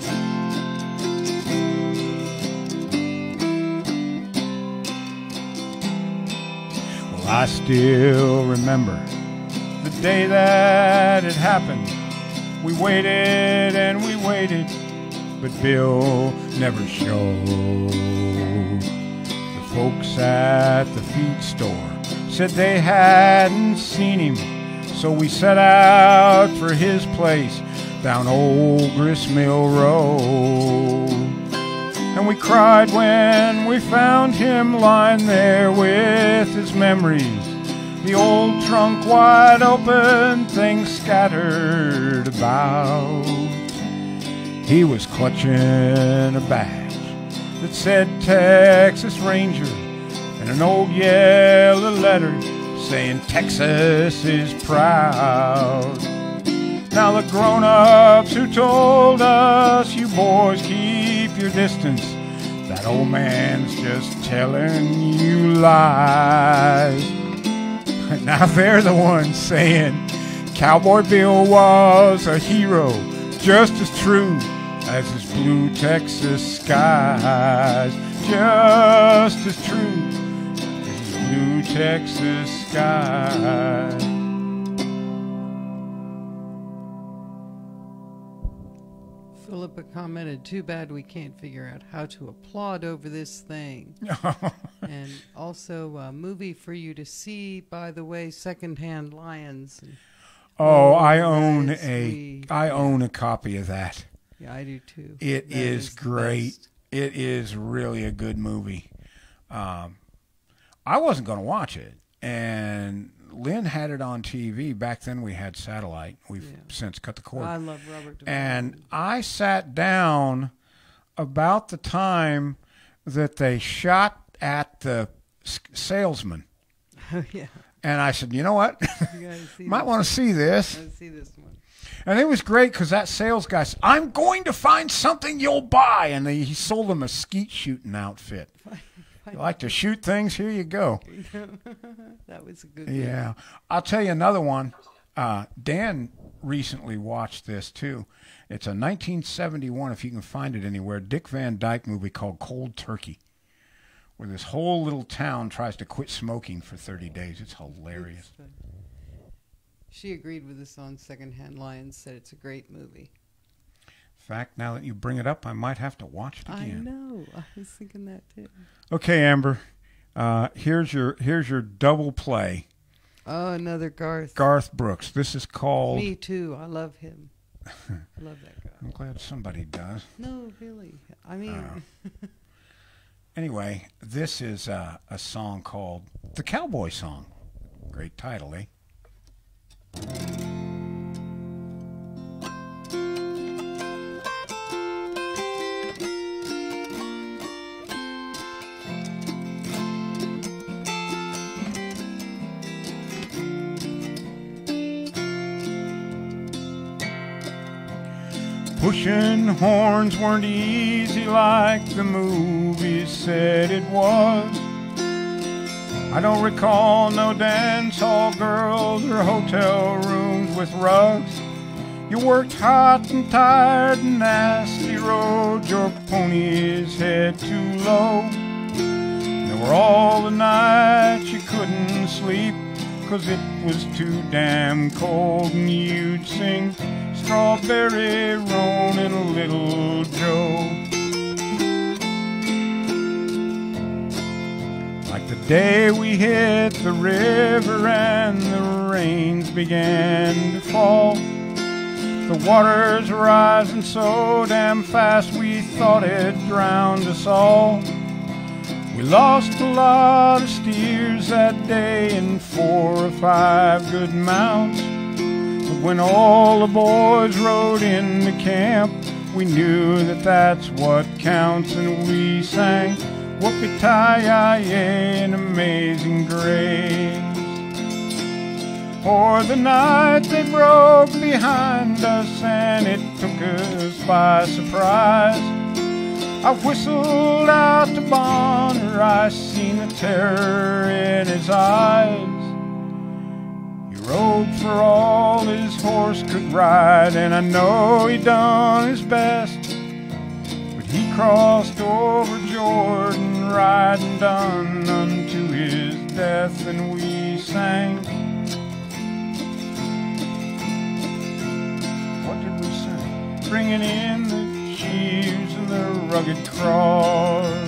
Well, I still remember the day that it happened. We waited and we waited, but Bill never showed. The folks at the feed store said they hadn't seen him, so we set out for his place down Old Gristmill Road. And we cried when we found him lying there with his memories, the old trunk wide open, things scattered about. He was clutching a badge that said Texas Ranger and an old yellow letter saying Texas is proud. Now the grown-ups who told us, you boys keep your distance, that old man's just telling you lies. Now they're the ones saying Cowboy Bill was a hero, just as true as his blue Texas skies. Just as true blue Texas sky. Philippa commented, too bad we can't figure out how to applaud over this thing. And also a movie for you to see, by the way, Secondhand Lions. Oh, I own a we, I yeah. own a copy of that. Yeah, I do too. It that is, is great. It is really a good movie. Um, I wasn't going to watch it, and Lin had it on T V. Back then we had satellite. We've yeah. since cut the cord. I love Robert DeVore. And I sat down about the time that they shot at the salesman Oh, yeah. And I said, you know what? You gotta see Might this want to see this. one. Let's see this one. And it was great because that sales guy said, I'm going to find something you'll buy. And he sold them a skeet shooting outfit. You like to shoot things? Here you go. That was a good Yeah. I'll tell you another one. Uh, Dan recently watched this, too. It's a nineteen seventy-one, if you can find it anywhere, Dick Van Dyke movie called Cold Turkey, where this whole little town tries to quit smoking for thirty days. It's hilarious. It's, uh, she agreed with us on Secondhand Lions, said it's a great movie. In fact, now that you bring it up, I might have to watch it I again. know. I was thinking that too. Okay, Amber. Uh, here's your here's your double play. Oh, another Garth. Garth Brooks. This is called. Me too. I love him. I love that guy. I'm glad somebody does. No, really. I mean. Uh, anyway, this is uh, a song called The Cowboy Song. Great title, eh? Pushing horns weren't easy like the movies said it was. I don't recall no dance hall girls or hotel rooms with rugs. You worked hot and tired and nasty rode your pony's head too low. There were all the nights you couldn't sleep 'cause it was too damn cold, and you'd sing Strawberry Roan and Little Joe. Like the day we hit the river and the rains began to fall. The water's rising so damn fast we thought it drowned us all. We lost a lot of steers that day and four or five good mounts. But when all the boys rode into camp, we knew that that's what counts, and we sang Whoopie-Tie-Yi-Yay and Amazing Grace. For the night they broke behind us and it took us by surprise. I whistled out to Bonner, I seen the terror in his eyes. He rode for all his horse could ride, and I know he done his best. But he crossed over Jordan, riding done unto his death, and we sang. What did we sing? Bringing in the sheaves and the rugged cross.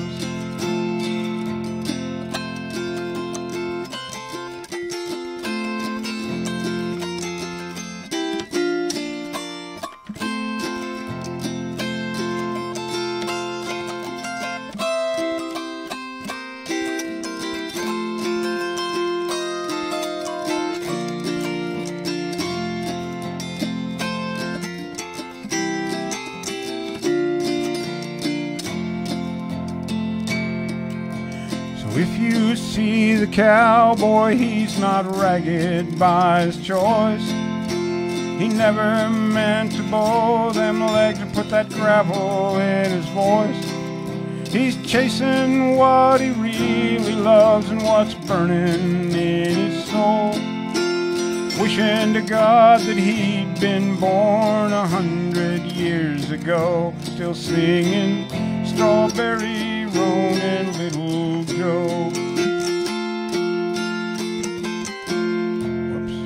If you see the cowboy, he's not ragged by his choice. He never meant to bow them legs or put that gravel in his voice. He's chasing what he really loves and what's burning in his soul. Wishing to God that he'd been born a hundred years ago, still singing Strawberry Roan and Little Joe. Whoops.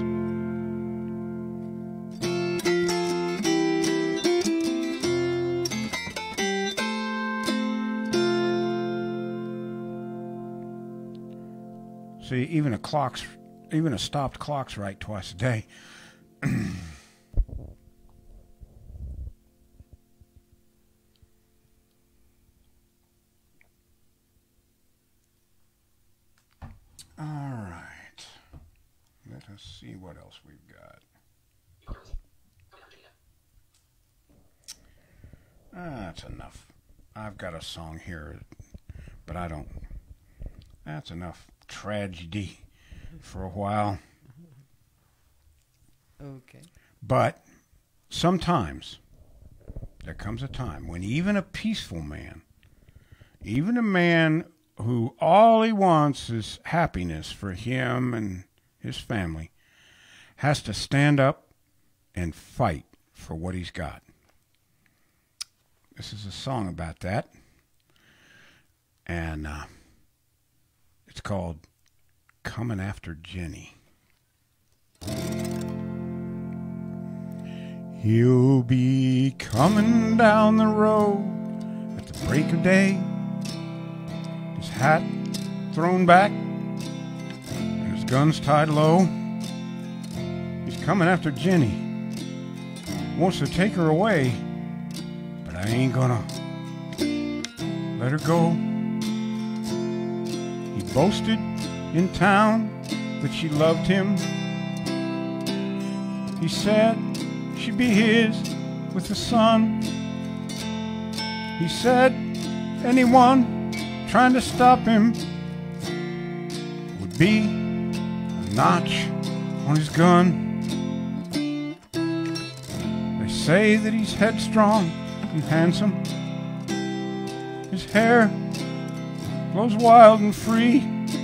See, even a clock's, even a stopped clock's right twice a day. All right. Let us see what else we've got. Ah, that's enough. I've got a song here, but I don't. That's enough tragedy. for a while. Okay. But sometimes there comes a time when even a peaceful man, even a man who all he wants is happiness for him and his family, has to stand up and fight for what he's got. This is a song about that. And uh, it's called Coming After Jenny. He'll be coming down the road at the break of day, his hat thrown back and his guns tied low. He's coming after Jenny, wants to take her away, but I ain't gonna let her go. He boasted in town that she loved him. He said she'd be his with the sun. He said anyone trying to stop him would be a notch on his gun. They say that he's headstrong and handsome. His hair flows wild and free.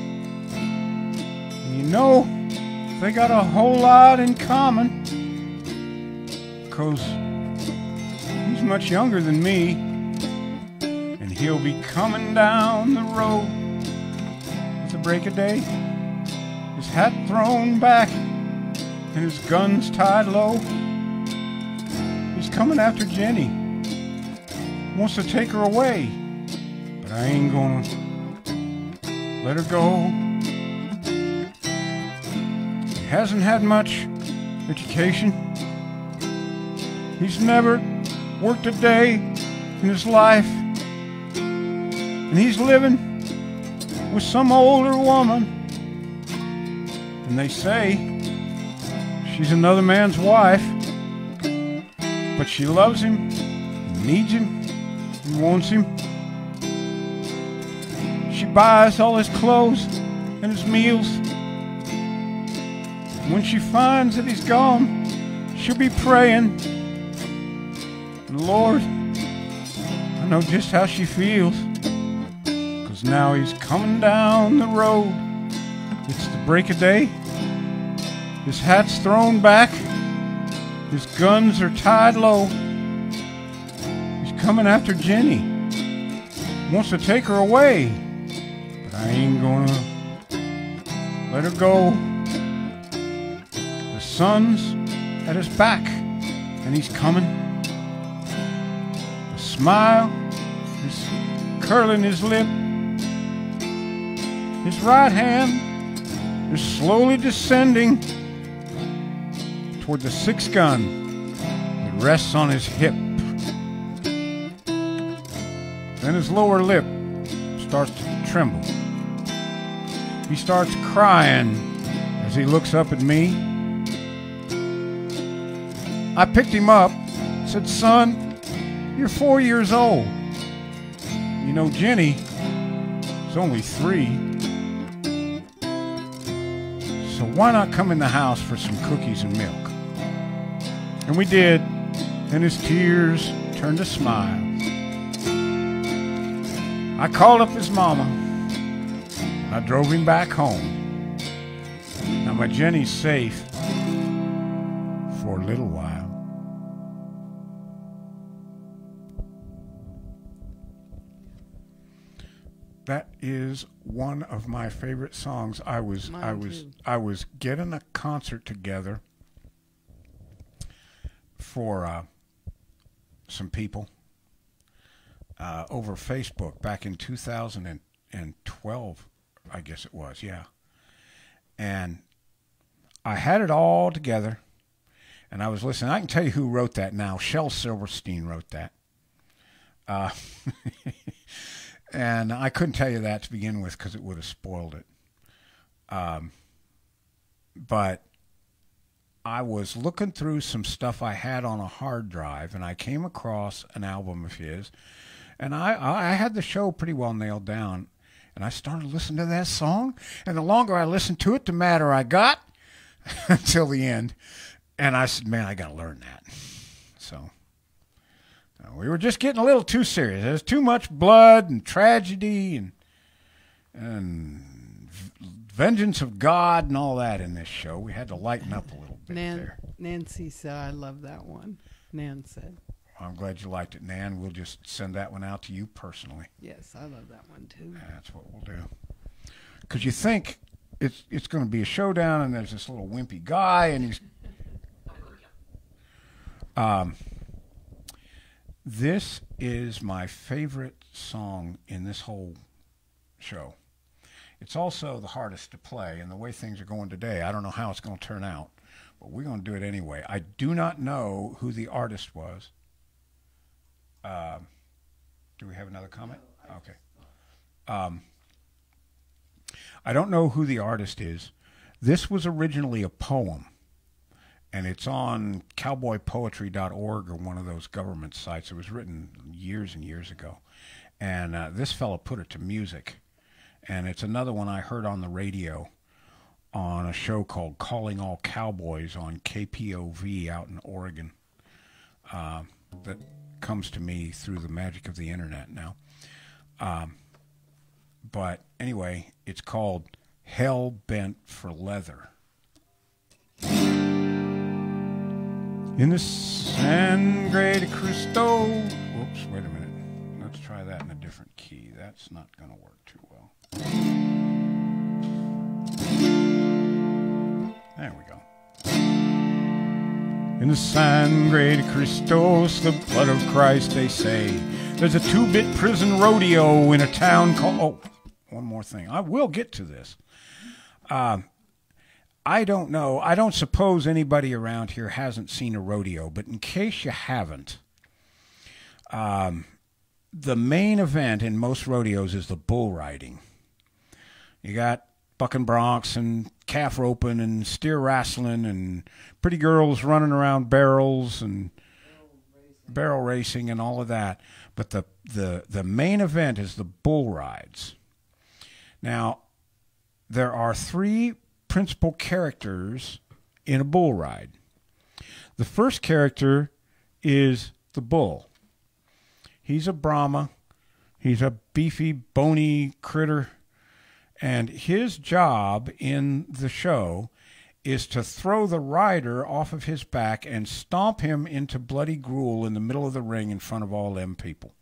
And you know they got a whole lot in common, 'cause he's much younger than me, and he'll be coming down the road at the break of day, his hat thrown back and his guns tied low. He's coming after Jenny, wants to take her away, but I ain't gonna let her go. He hasn't had much education. He's never worked a day in his life, and he's living with some older woman, and they say she's another man's wife, but she loves him, needs him, and wants him. She buys all his clothes and his meals. When she finds that he's gone, she'll be praying, and Lord, I know just how she feels, 'cause now he's coming down the road. It's the break of day. His hat's thrown back. His guns are tied low. He's coming after Jenny. Wants to take her away, but I ain't gonna let her go. The sun's at his back, and he's coming. A smile is curling his lip. His right hand is slowly descending toward the sixth gun that rests on his hip. Then his lower lip starts to tremble. He starts crying as he looks up at me. I picked him up, said, "Son, you're four years old. You know, Jenny is only three. So why not come in the house for some cookies and milk?" And we did, and his tears turned to smiles. I called up his mama. I drove him back home. Now my Jenny's safe for a little while. That is one of my favorite songs. I was Mine I was too. I was getting a concert together for uh, some people uh, over Facebook back in two thousand twelve, I guess it was, yeah. And I had it all together, and I was listening. I can tell you who wrote that now. Shel Silverstein wrote that. Uh, and I couldn't tell you that to begin with because it would have spoiled it. Um, but I was looking through some stuff I had on a hard drive, and I came across an album of his, and I, I had the show pretty well nailed down. And I started listening to that song, and the longer I listened to it, the madder I got until the end. And I said, man, I got to learn that. So uh, we were just getting a little too serious. There's too much blood and tragedy and and vengeance of God and all that in this show. We had to lighten up a little bit Nan- there. Nancy said, I love that one. Nan said. I'm glad you liked it, Nan. We'll just send that one out to you personally. Yes, I love that one too. That's what we'll do. Because you think it's it's going to be a showdown, and there's this little wimpy guy, and he's... Um, this is my favorite song in this whole show. It's also the hardest to play, and the way things are going today, I don't know how it's going to turn out, but we're going to do it anyway. I do not know who the artist was. Uh, do we have another comment? Okay. Um, I don't know who the artist is. This was originally a poem, and it's on cowboy poetry dot org or one of those government sites. It was written years and years ago, and uh, this fellow put it to music, and it's another one I heard on the radio on a show called Calling All Cowboys on K P O V out in Oregon. Uh, that comes to me through the magic of the internet now. Um, but anyway, it's called Hell Bent for Leather. In the Sangre de Cristo. Whoops, wait a minute. Let's try that in a different key. That's not going to work too well. There we go. In the Sangre de Cristos, the blood of Christ, they say. There's a two-bit prison rodeo in a town called... Oh, one more thing. I will get to this. Uh, I don't know. I don't suppose anybody around here hasn't seen a rodeo, but in case you haven't, um, the main event in most rodeos is the bull riding. You got bucking broncs and calf roping and steer wrestling and pretty girls running around barrels and barrel racing and all of that. But the, the, the main event is the bull rides. Now, there are three principal characters in a bull ride. The first character is the bull. He's a Brahma. He's a beefy, bony critter. And his job in the show is to throw the rider off of his back and stomp him into bloody gruel in the middle of the ring in front of all them people.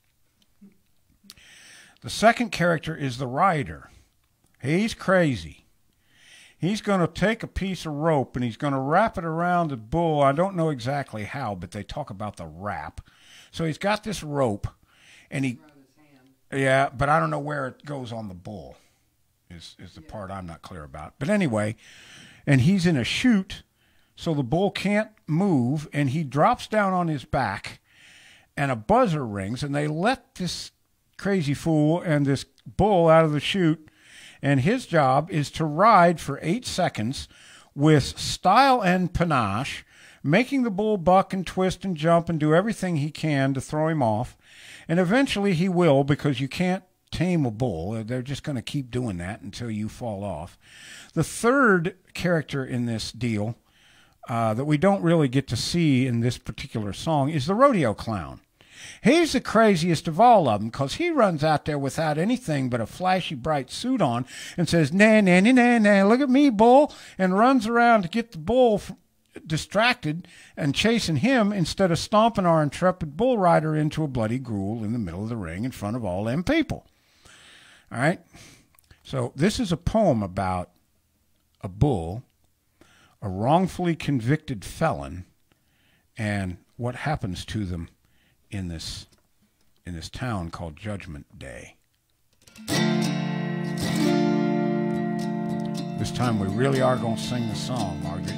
The second character is the rider. He's crazy. He's going to take a piece of rope and he's going to wrap it around the bull. I don't know exactly how, but they talk about the wrap. So he's got this rope, and he, yeah, but I don't know where it goes on the bull. Is is the yeah. part I'm not clear about. But anyway, and he's in a chute, so the bull can't move, and he drops down on his back, and a buzzer rings, and they let this crazy fool and this bull out of the chute, and his job is to ride for eight seconds with style and panache, making the bull buck and twist and jump and do everything he can to throw him off, and eventually he will, because you can't tame a bull. They're just going to keep doing that until you fall off. The third character in this deal uh, that we don't really get to see in this particular song is the rodeo clown. He's the craziest of all of them, because he runs out there without anything but a flashy, bright suit on and says, nah, nah, nah, nah, nah, look at me, bull, and runs around to get the bull f- distracted and chasing him instead of stomping our intrepid bull rider into a bloody gruel in the middle of the ring in front of all them people. All right? So this is a poem about a bull, a wrongfully convicted felon, and what happens to them in this in this town called Judgment Day. This time we really are going to sing the song, Margaret.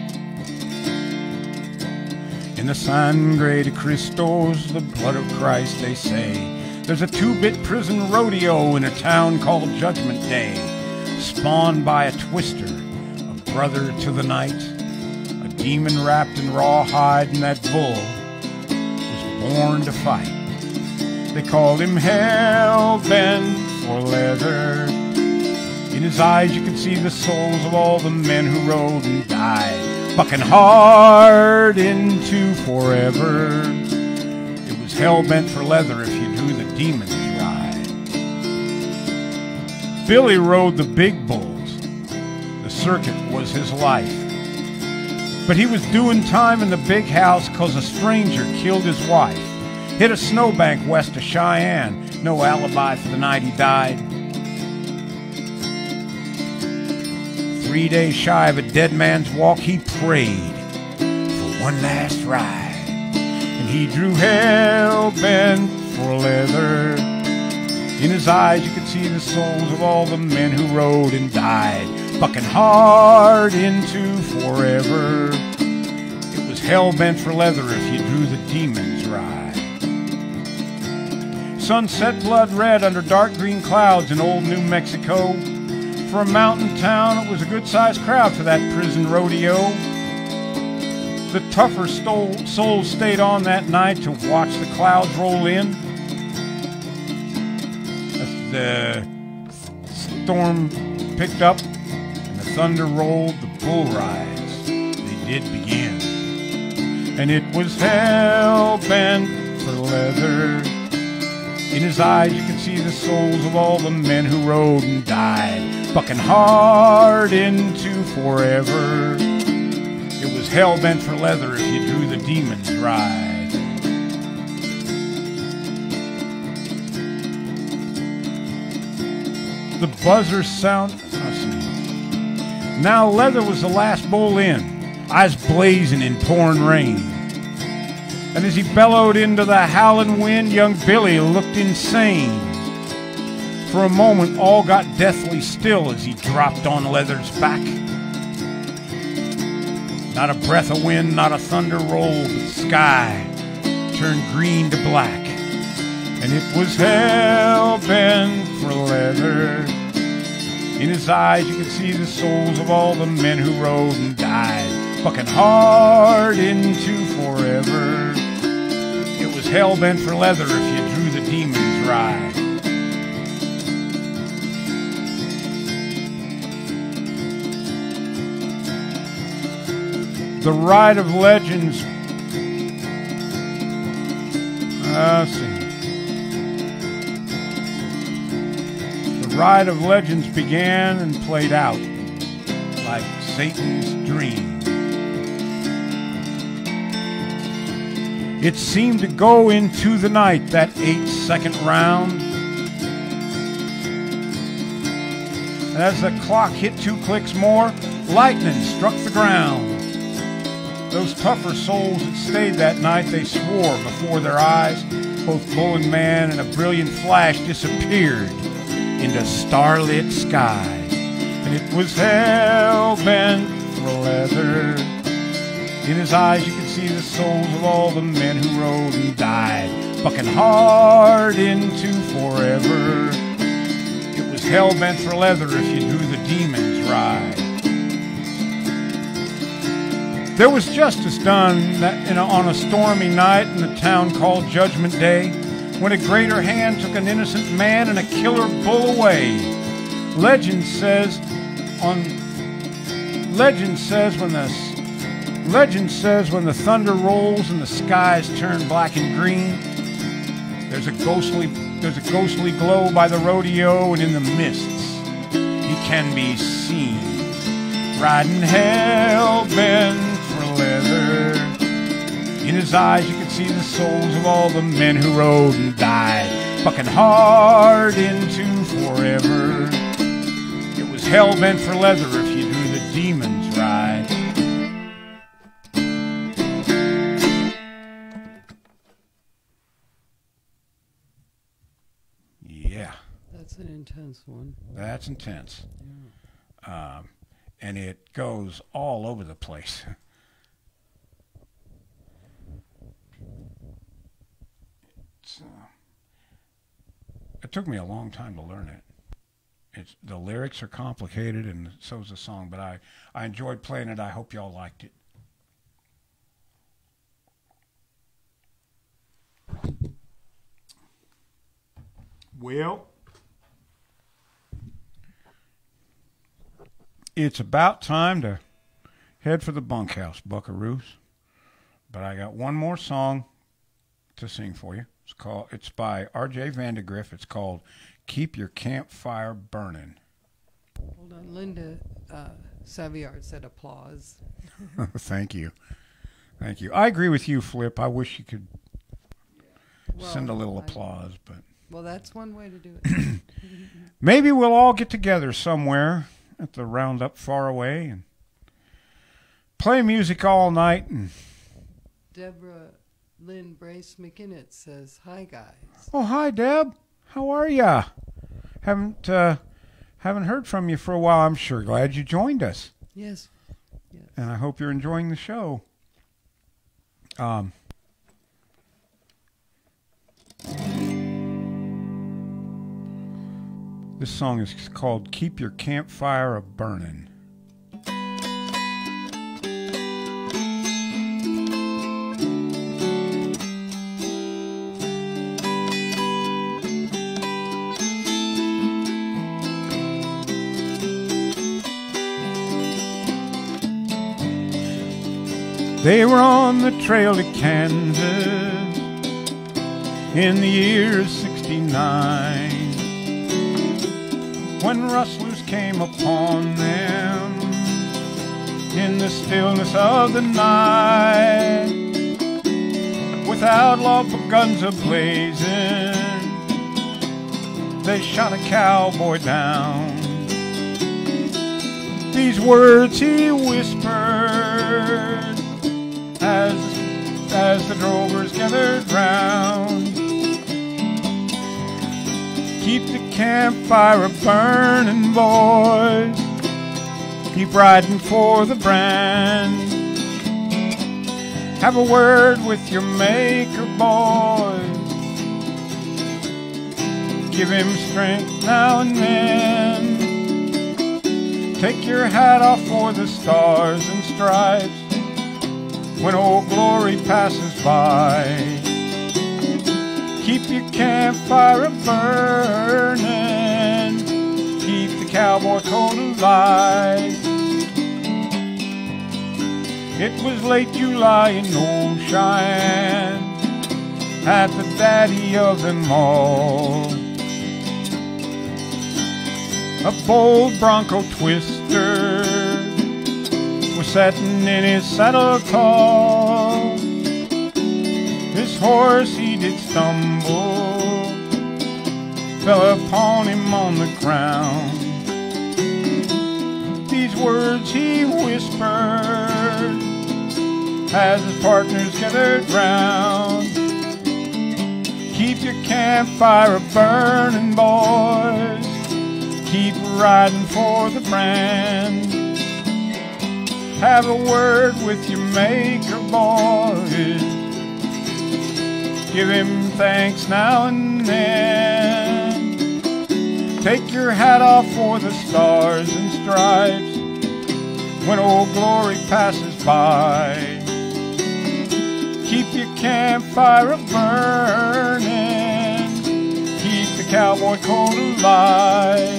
In the Sangre de Cristos, the blood of Christ, they say, there's a two-bit prison rodeo in a town called Judgment Day, spawned by a twister, a brother to the night, a demon wrapped in rawhide, and that bull was born to fight. They called him Hell Bent for Leather. leather. In his eyes you could see the souls of all the men who rode and died, bucking hard into forever. It was hell-bent for leather if you drew the demon's ride. Billy rode the big bulls. The circuit was his life. But he was doing time in the big house 'cause a stranger killed his wife. Hit a snowbank west of Cheyenne. No alibi for the night he died. Three days shy of a dead man's walk, he prayed for one last ride. And he drew hell-bent for leather. In his eyes you could see the souls of all the men who rode and died, bucking hard into forever. It was hell-bent for leather if you drew the demon's ride. Sunset blood red under dark green clouds in old New Mexico. For a mountain town, it was a good-sized crowd for that prison rodeo. The tougher stole, souls stayed on that night to watch the clouds roll in. As the storm picked up and the thunder rolled, the bull rides, they did begin. And it was hell-bent for leather. In his eyes you could see the souls of all the men who rode and died, bucking hard into forever. It was hell-bent for leather if you drew the demon's ride. The buzzers sound... Let's see. Now leather was the last bull in, eyes blazing in pouring rain. And as he bellowed into the howling wind, young Billy looked insane. For a moment, all got deathly still as he dropped on Leather's back. Not a breath of wind, not a thunder roll, but the sky turned green to black. And it was hell-bent for leather. In his eyes, you could see the souls of all the men who rode and died, bucking hard into forever. It was hell-bent for leather if you drew the demon's ride. The ride of legends. Uh, let's see. The ride of legends began and played out like Satan's dream. It seemed to go into the night, that eight-second round. And as the clock hit two clicks more, lightning struck the ground. Those tougher souls that stayed that night, they swore before their eyes. Both bull and man in a brilliant flash disappeared into starlit skies. And it was hell-bent for leather. In his eyes you could see the souls of all the men who rode and died, bucking hard into forever. It was hell-bent for leather if you drew the demon's ride. There was justice done that in a, on a stormy night in a town called Judgment Day, when a greater hand took an innocent man and a killer bull away. Legend says on legend says when the legend says when the thunder rolls and the skies turn black and green, there's a ghostly there's a ghostly glow by the rodeo, and in the mists he can be seen riding hell-bent for leather. In his eyes you could see the souls of all the men who rode and died, bucking hard into forever. It was hell-bent for leather if you drew the demon's ride. Yeah. That's an intense one. That's intense. Yeah. Um, and it goes all over the place. It's, uh, it took me a long time to learn it. It's, the lyrics are complicated, and so is the song, but I, I enjoyed playing it. I hope y'all liked it. Well, it's about time to head for the bunkhouse, buckaroos. But I got one more song to sing for you. It's called. It's by R J Vandegrift. It's called "Keep Your Campfire Burning." Hold on, Linda uh, Savillard said applause. Thank you, thank you. I agree with you, Flip. I wish you could Well, send a little I- applause, but Well, that's one way to do it. maybe we'll all get together somewhere at the roundup far away and play music all night. And Deborah Lynn Brace McInnett says, "Hi guys." oh, hi, Deb. How are ya? Haven't uh, haven't heard from you for a while. I'm sure glad you joined us, Yes. Yes. and I hope you're enjoying the show. Um. This song is called "Keep Your Campfire A-Burnin'." They were on the trail to Kansas in the year of sixty-nine when rustlers came upon them in the stillness of the night with outlaw guns a-blazing. They shot a cowboy down. These words he whispered as, as the drovers gathered round. Keep the campfire a-burning, boys. Keep riding for the brand. Have a word with your maker, boys. Give him strength now and then. Take your hat off for the stars and stripes when old glory passes by. Keep your campfire a-burning. Keep the cowboy code alive. It was late July in Old Cheyenne at the daddy of them all. A bold bronco twister was setting in his saddle tall. His horse he did stumble, fell upon him on the ground. These words he whispered as his partners gathered round. Keep your campfire a-burning, boys. Keep riding for the brand. Have a word with your maker, boys. Give him thanks now and then. Take your hat off for the stars and stripes when old glory passes by. Keep your campfire a-burning. Keep the cowboy code alive.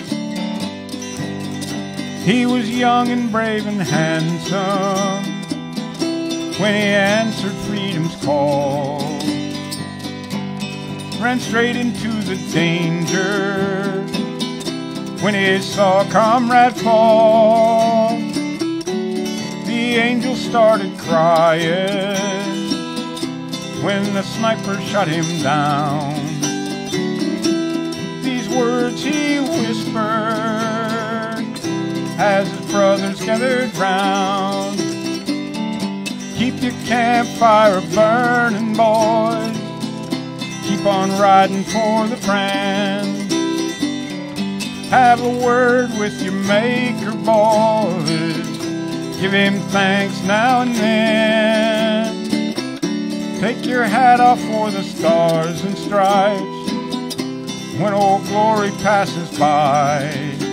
He was young and brave and handsome when he answered freedom's call. Ran straight into the danger when he saw a comrade fall. The angel started crying when the sniper shot him down. These words he whispered as his brothers gathered round. Keep your campfire a-burning, boys. Keep on riding for the brand. Have a word with your maker, boys. Give him thanks now and then. Take your hat off for the stars and stripes when old glory passes by.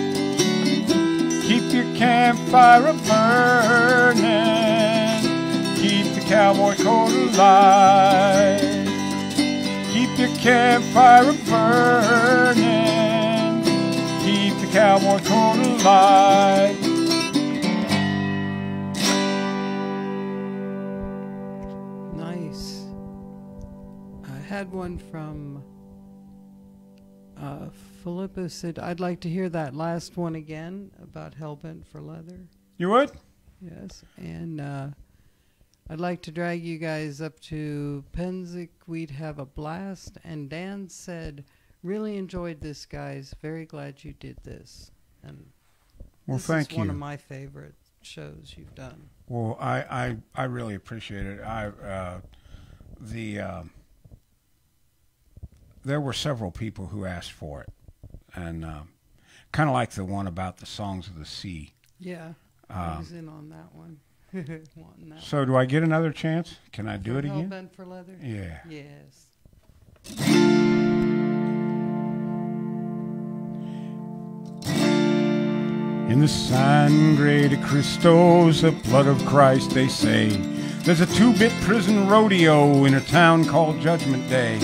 Keep your campfire a-burning. Keep the cowboy code alive. Keep your campfire a-burning. Keep the cowboy code alive. side. Nice. I had one from uh, Philippa said, I'd like to hear that last one again about Hellbent for Leather. You would? Yes. And uh, I'd like to drag you guys up to Penzic. We'd have a blast. And Dan said, really enjoyed this, guys. Very glad you did this. And Well, this thank is one you. of my favorite shows you've done. Well, I, I, I really appreciate it. I uh, the uh, there were several people who asked for it, and uh, kind of like the one about the songs of the sea. Yeah, I Um, was in on that one. Wanting that So, do I get another chance? Can I do one. it again? Hellbent for Leather? Yeah. Yes. In the sangre de Christos, the blood of Christ, they say, there's a two-bit prison rodeo in a town called Judgment Day.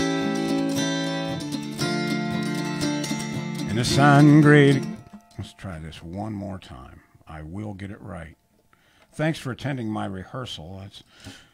In the sangre de... Let's try this one more time. I will get it right. Thanks for attending my rehearsal. That's...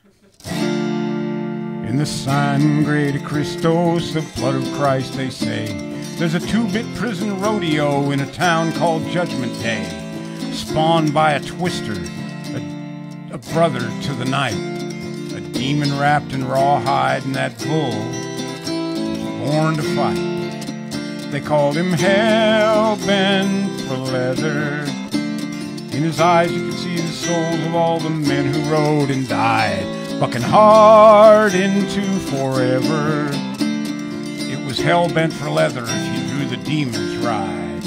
In the sangre de Christos, the blood of Christ, they say, there's a two-bit prison rodeo in a town called Judgment Day, spawned by a twister, a, a brother to the night, a demon wrapped in rawhide, and that bull was born to fight. They called him Hellbent for Leather. In his eyes you could see the souls of all the men who rode and died, bucking hard into forever. It was hell-bent for leather if you drew the demon's ride.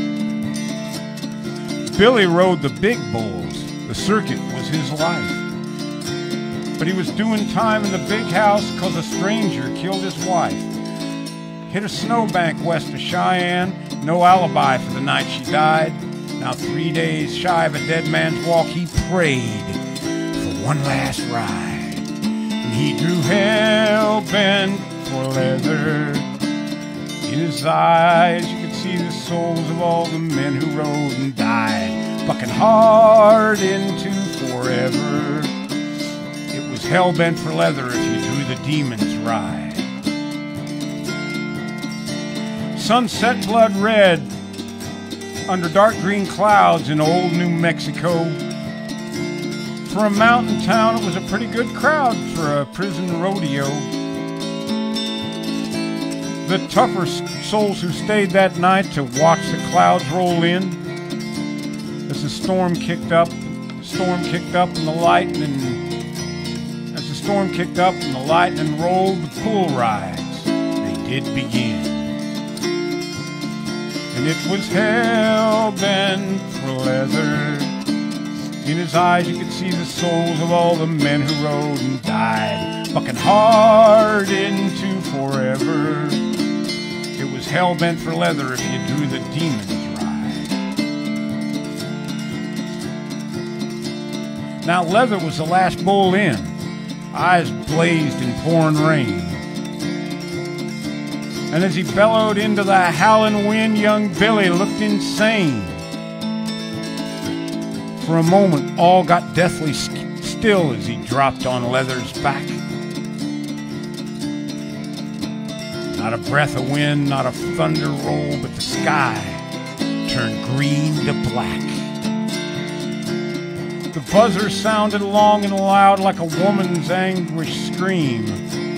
Billy rode the big bulls. The circuit was his life. But he was doing time in the big house because a stranger killed his wife. Hit a snowbank west of Cheyenne. No alibi for the night she died. Now three days shy of a dead man's walk, he prayed for one last ride. And he drew hell-bent for leather. In his eyes you could see the souls of all the men who rode and died, bucking hard into forever. It was hell-bent for leather if you drew the demon's ride. Sunset blood red under dark green clouds in old New Mexico. For a mountain town, it was a pretty good crowd for a prison rodeo. The tougher souls who stayed that night to watch the clouds roll in. As the storm kicked up, storm kicked up and the lightning, as the storm kicked up and the lightning rolled, the pool rides, they did begin. And it was hell-bent for leather. In his eyes you could see the souls of all the men who rode and died, bucking hard into forever. It was hell-bent for leather if you drew the demon's ride. Now leather was the last bull in. Eyes blazed in pouring rain. And as he bellowed into the howling wind, young Billy looked insane. For a moment, all got deathly still as he dropped on Leather's back. Not a breath of wind, not a thunder roll, but the sky turned green to black. The buzzer sounded long and loud like a woman's anguished scream.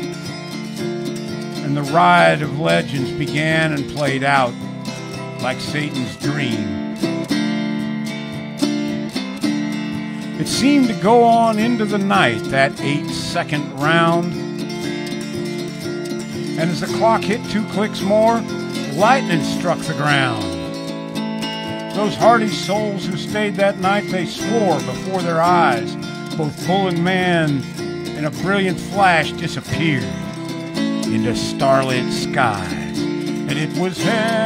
And the ride of legends began and played out like Satan's dream. It seemed to go on into the night, that eight-second round. And as the clock hit two clicks more, lightning struck the ground. Those hardy souls who stayed that night, they swore before their eyes, both bull and man, in a brilliant flash disappeared into starlit skies. And it was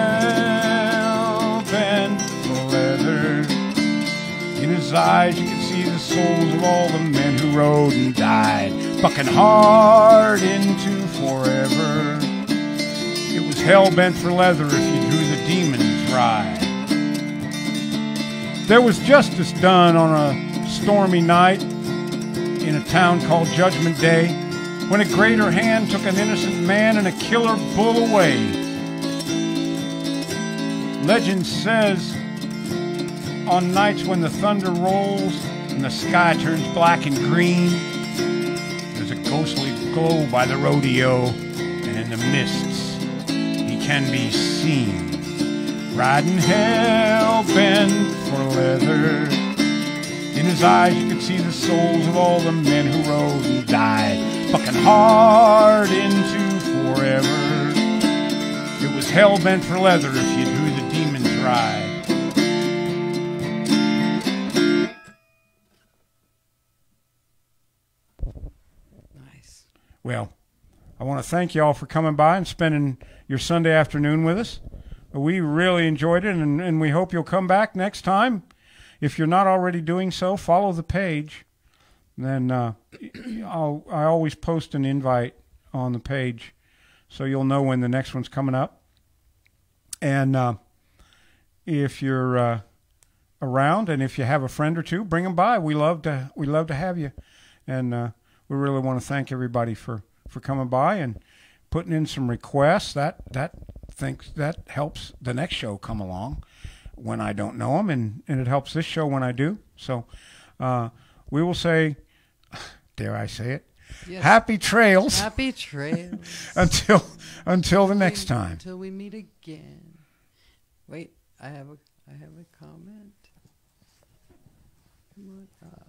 hell-bent for leather. In his eyes you could see the souls of all the men who rode and died, bucking hard into forever. It was hell-bent for leather if you drew the demon's ride. There was justice done on a stormy night in a town called Judgment Day, when a greater hand took an innocent man and a killer bull away. Legend says, on nights when the thunder rolls and the sky turns black and green, there's a ghostly glow by the rodeo, and in the mists he can be seen, riding hell-bent for leather. In his eyes you could see the souls of all the men who rode and died, bucking hard into forever. It was hell-bent for leather if you drew the demon's ride. Nice. Well, I want to thank you all for coming by and spending your Sunday afternoon with us. We really enjoyed it, and, and we hope you'll come back next time. If you're not already doing so, follow the page. Then uh, I'll, I always post an invite on the page, so you'll know when the next one's coming up. And uh, if you're uh, around, and if you have a friend or two, bring them by. We love to we love to have you, and uh, we really want to thank everybody for, for coming by and putting in some requests. That that thinks that helps the next show come along when I don't know them, and, and it helps this show when I do. So uh, we will say, dare I say it, Yes. happy trails. Happy trails. until until the next time. Until we meet again. Wait, I have a I have a comment. Come on. Uh,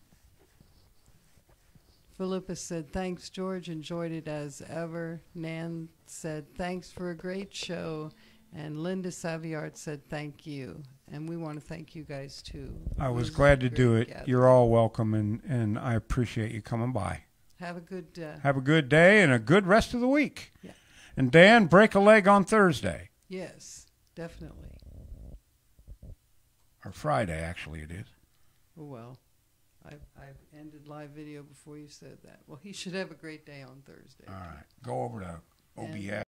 Philippa said, thanks, George. Enjoyed it as ever. Nan said, thanks for a great show. And Linda Saviart said, thank you. And we want to thank you guys, too. I It was a glad to do great it. gathering. You're all welcome, and, and I appreciate you coming by. Have a good... Uh, Have a good day and a good rest of the week. Yeah. And Dan, break a leg on Thursday. yes, definitely. Or Friday, actually, it is. Oh, well, I've, I've ended live video before you said that. Well, he should have a great day on Thursday. All right. Go over to O B S.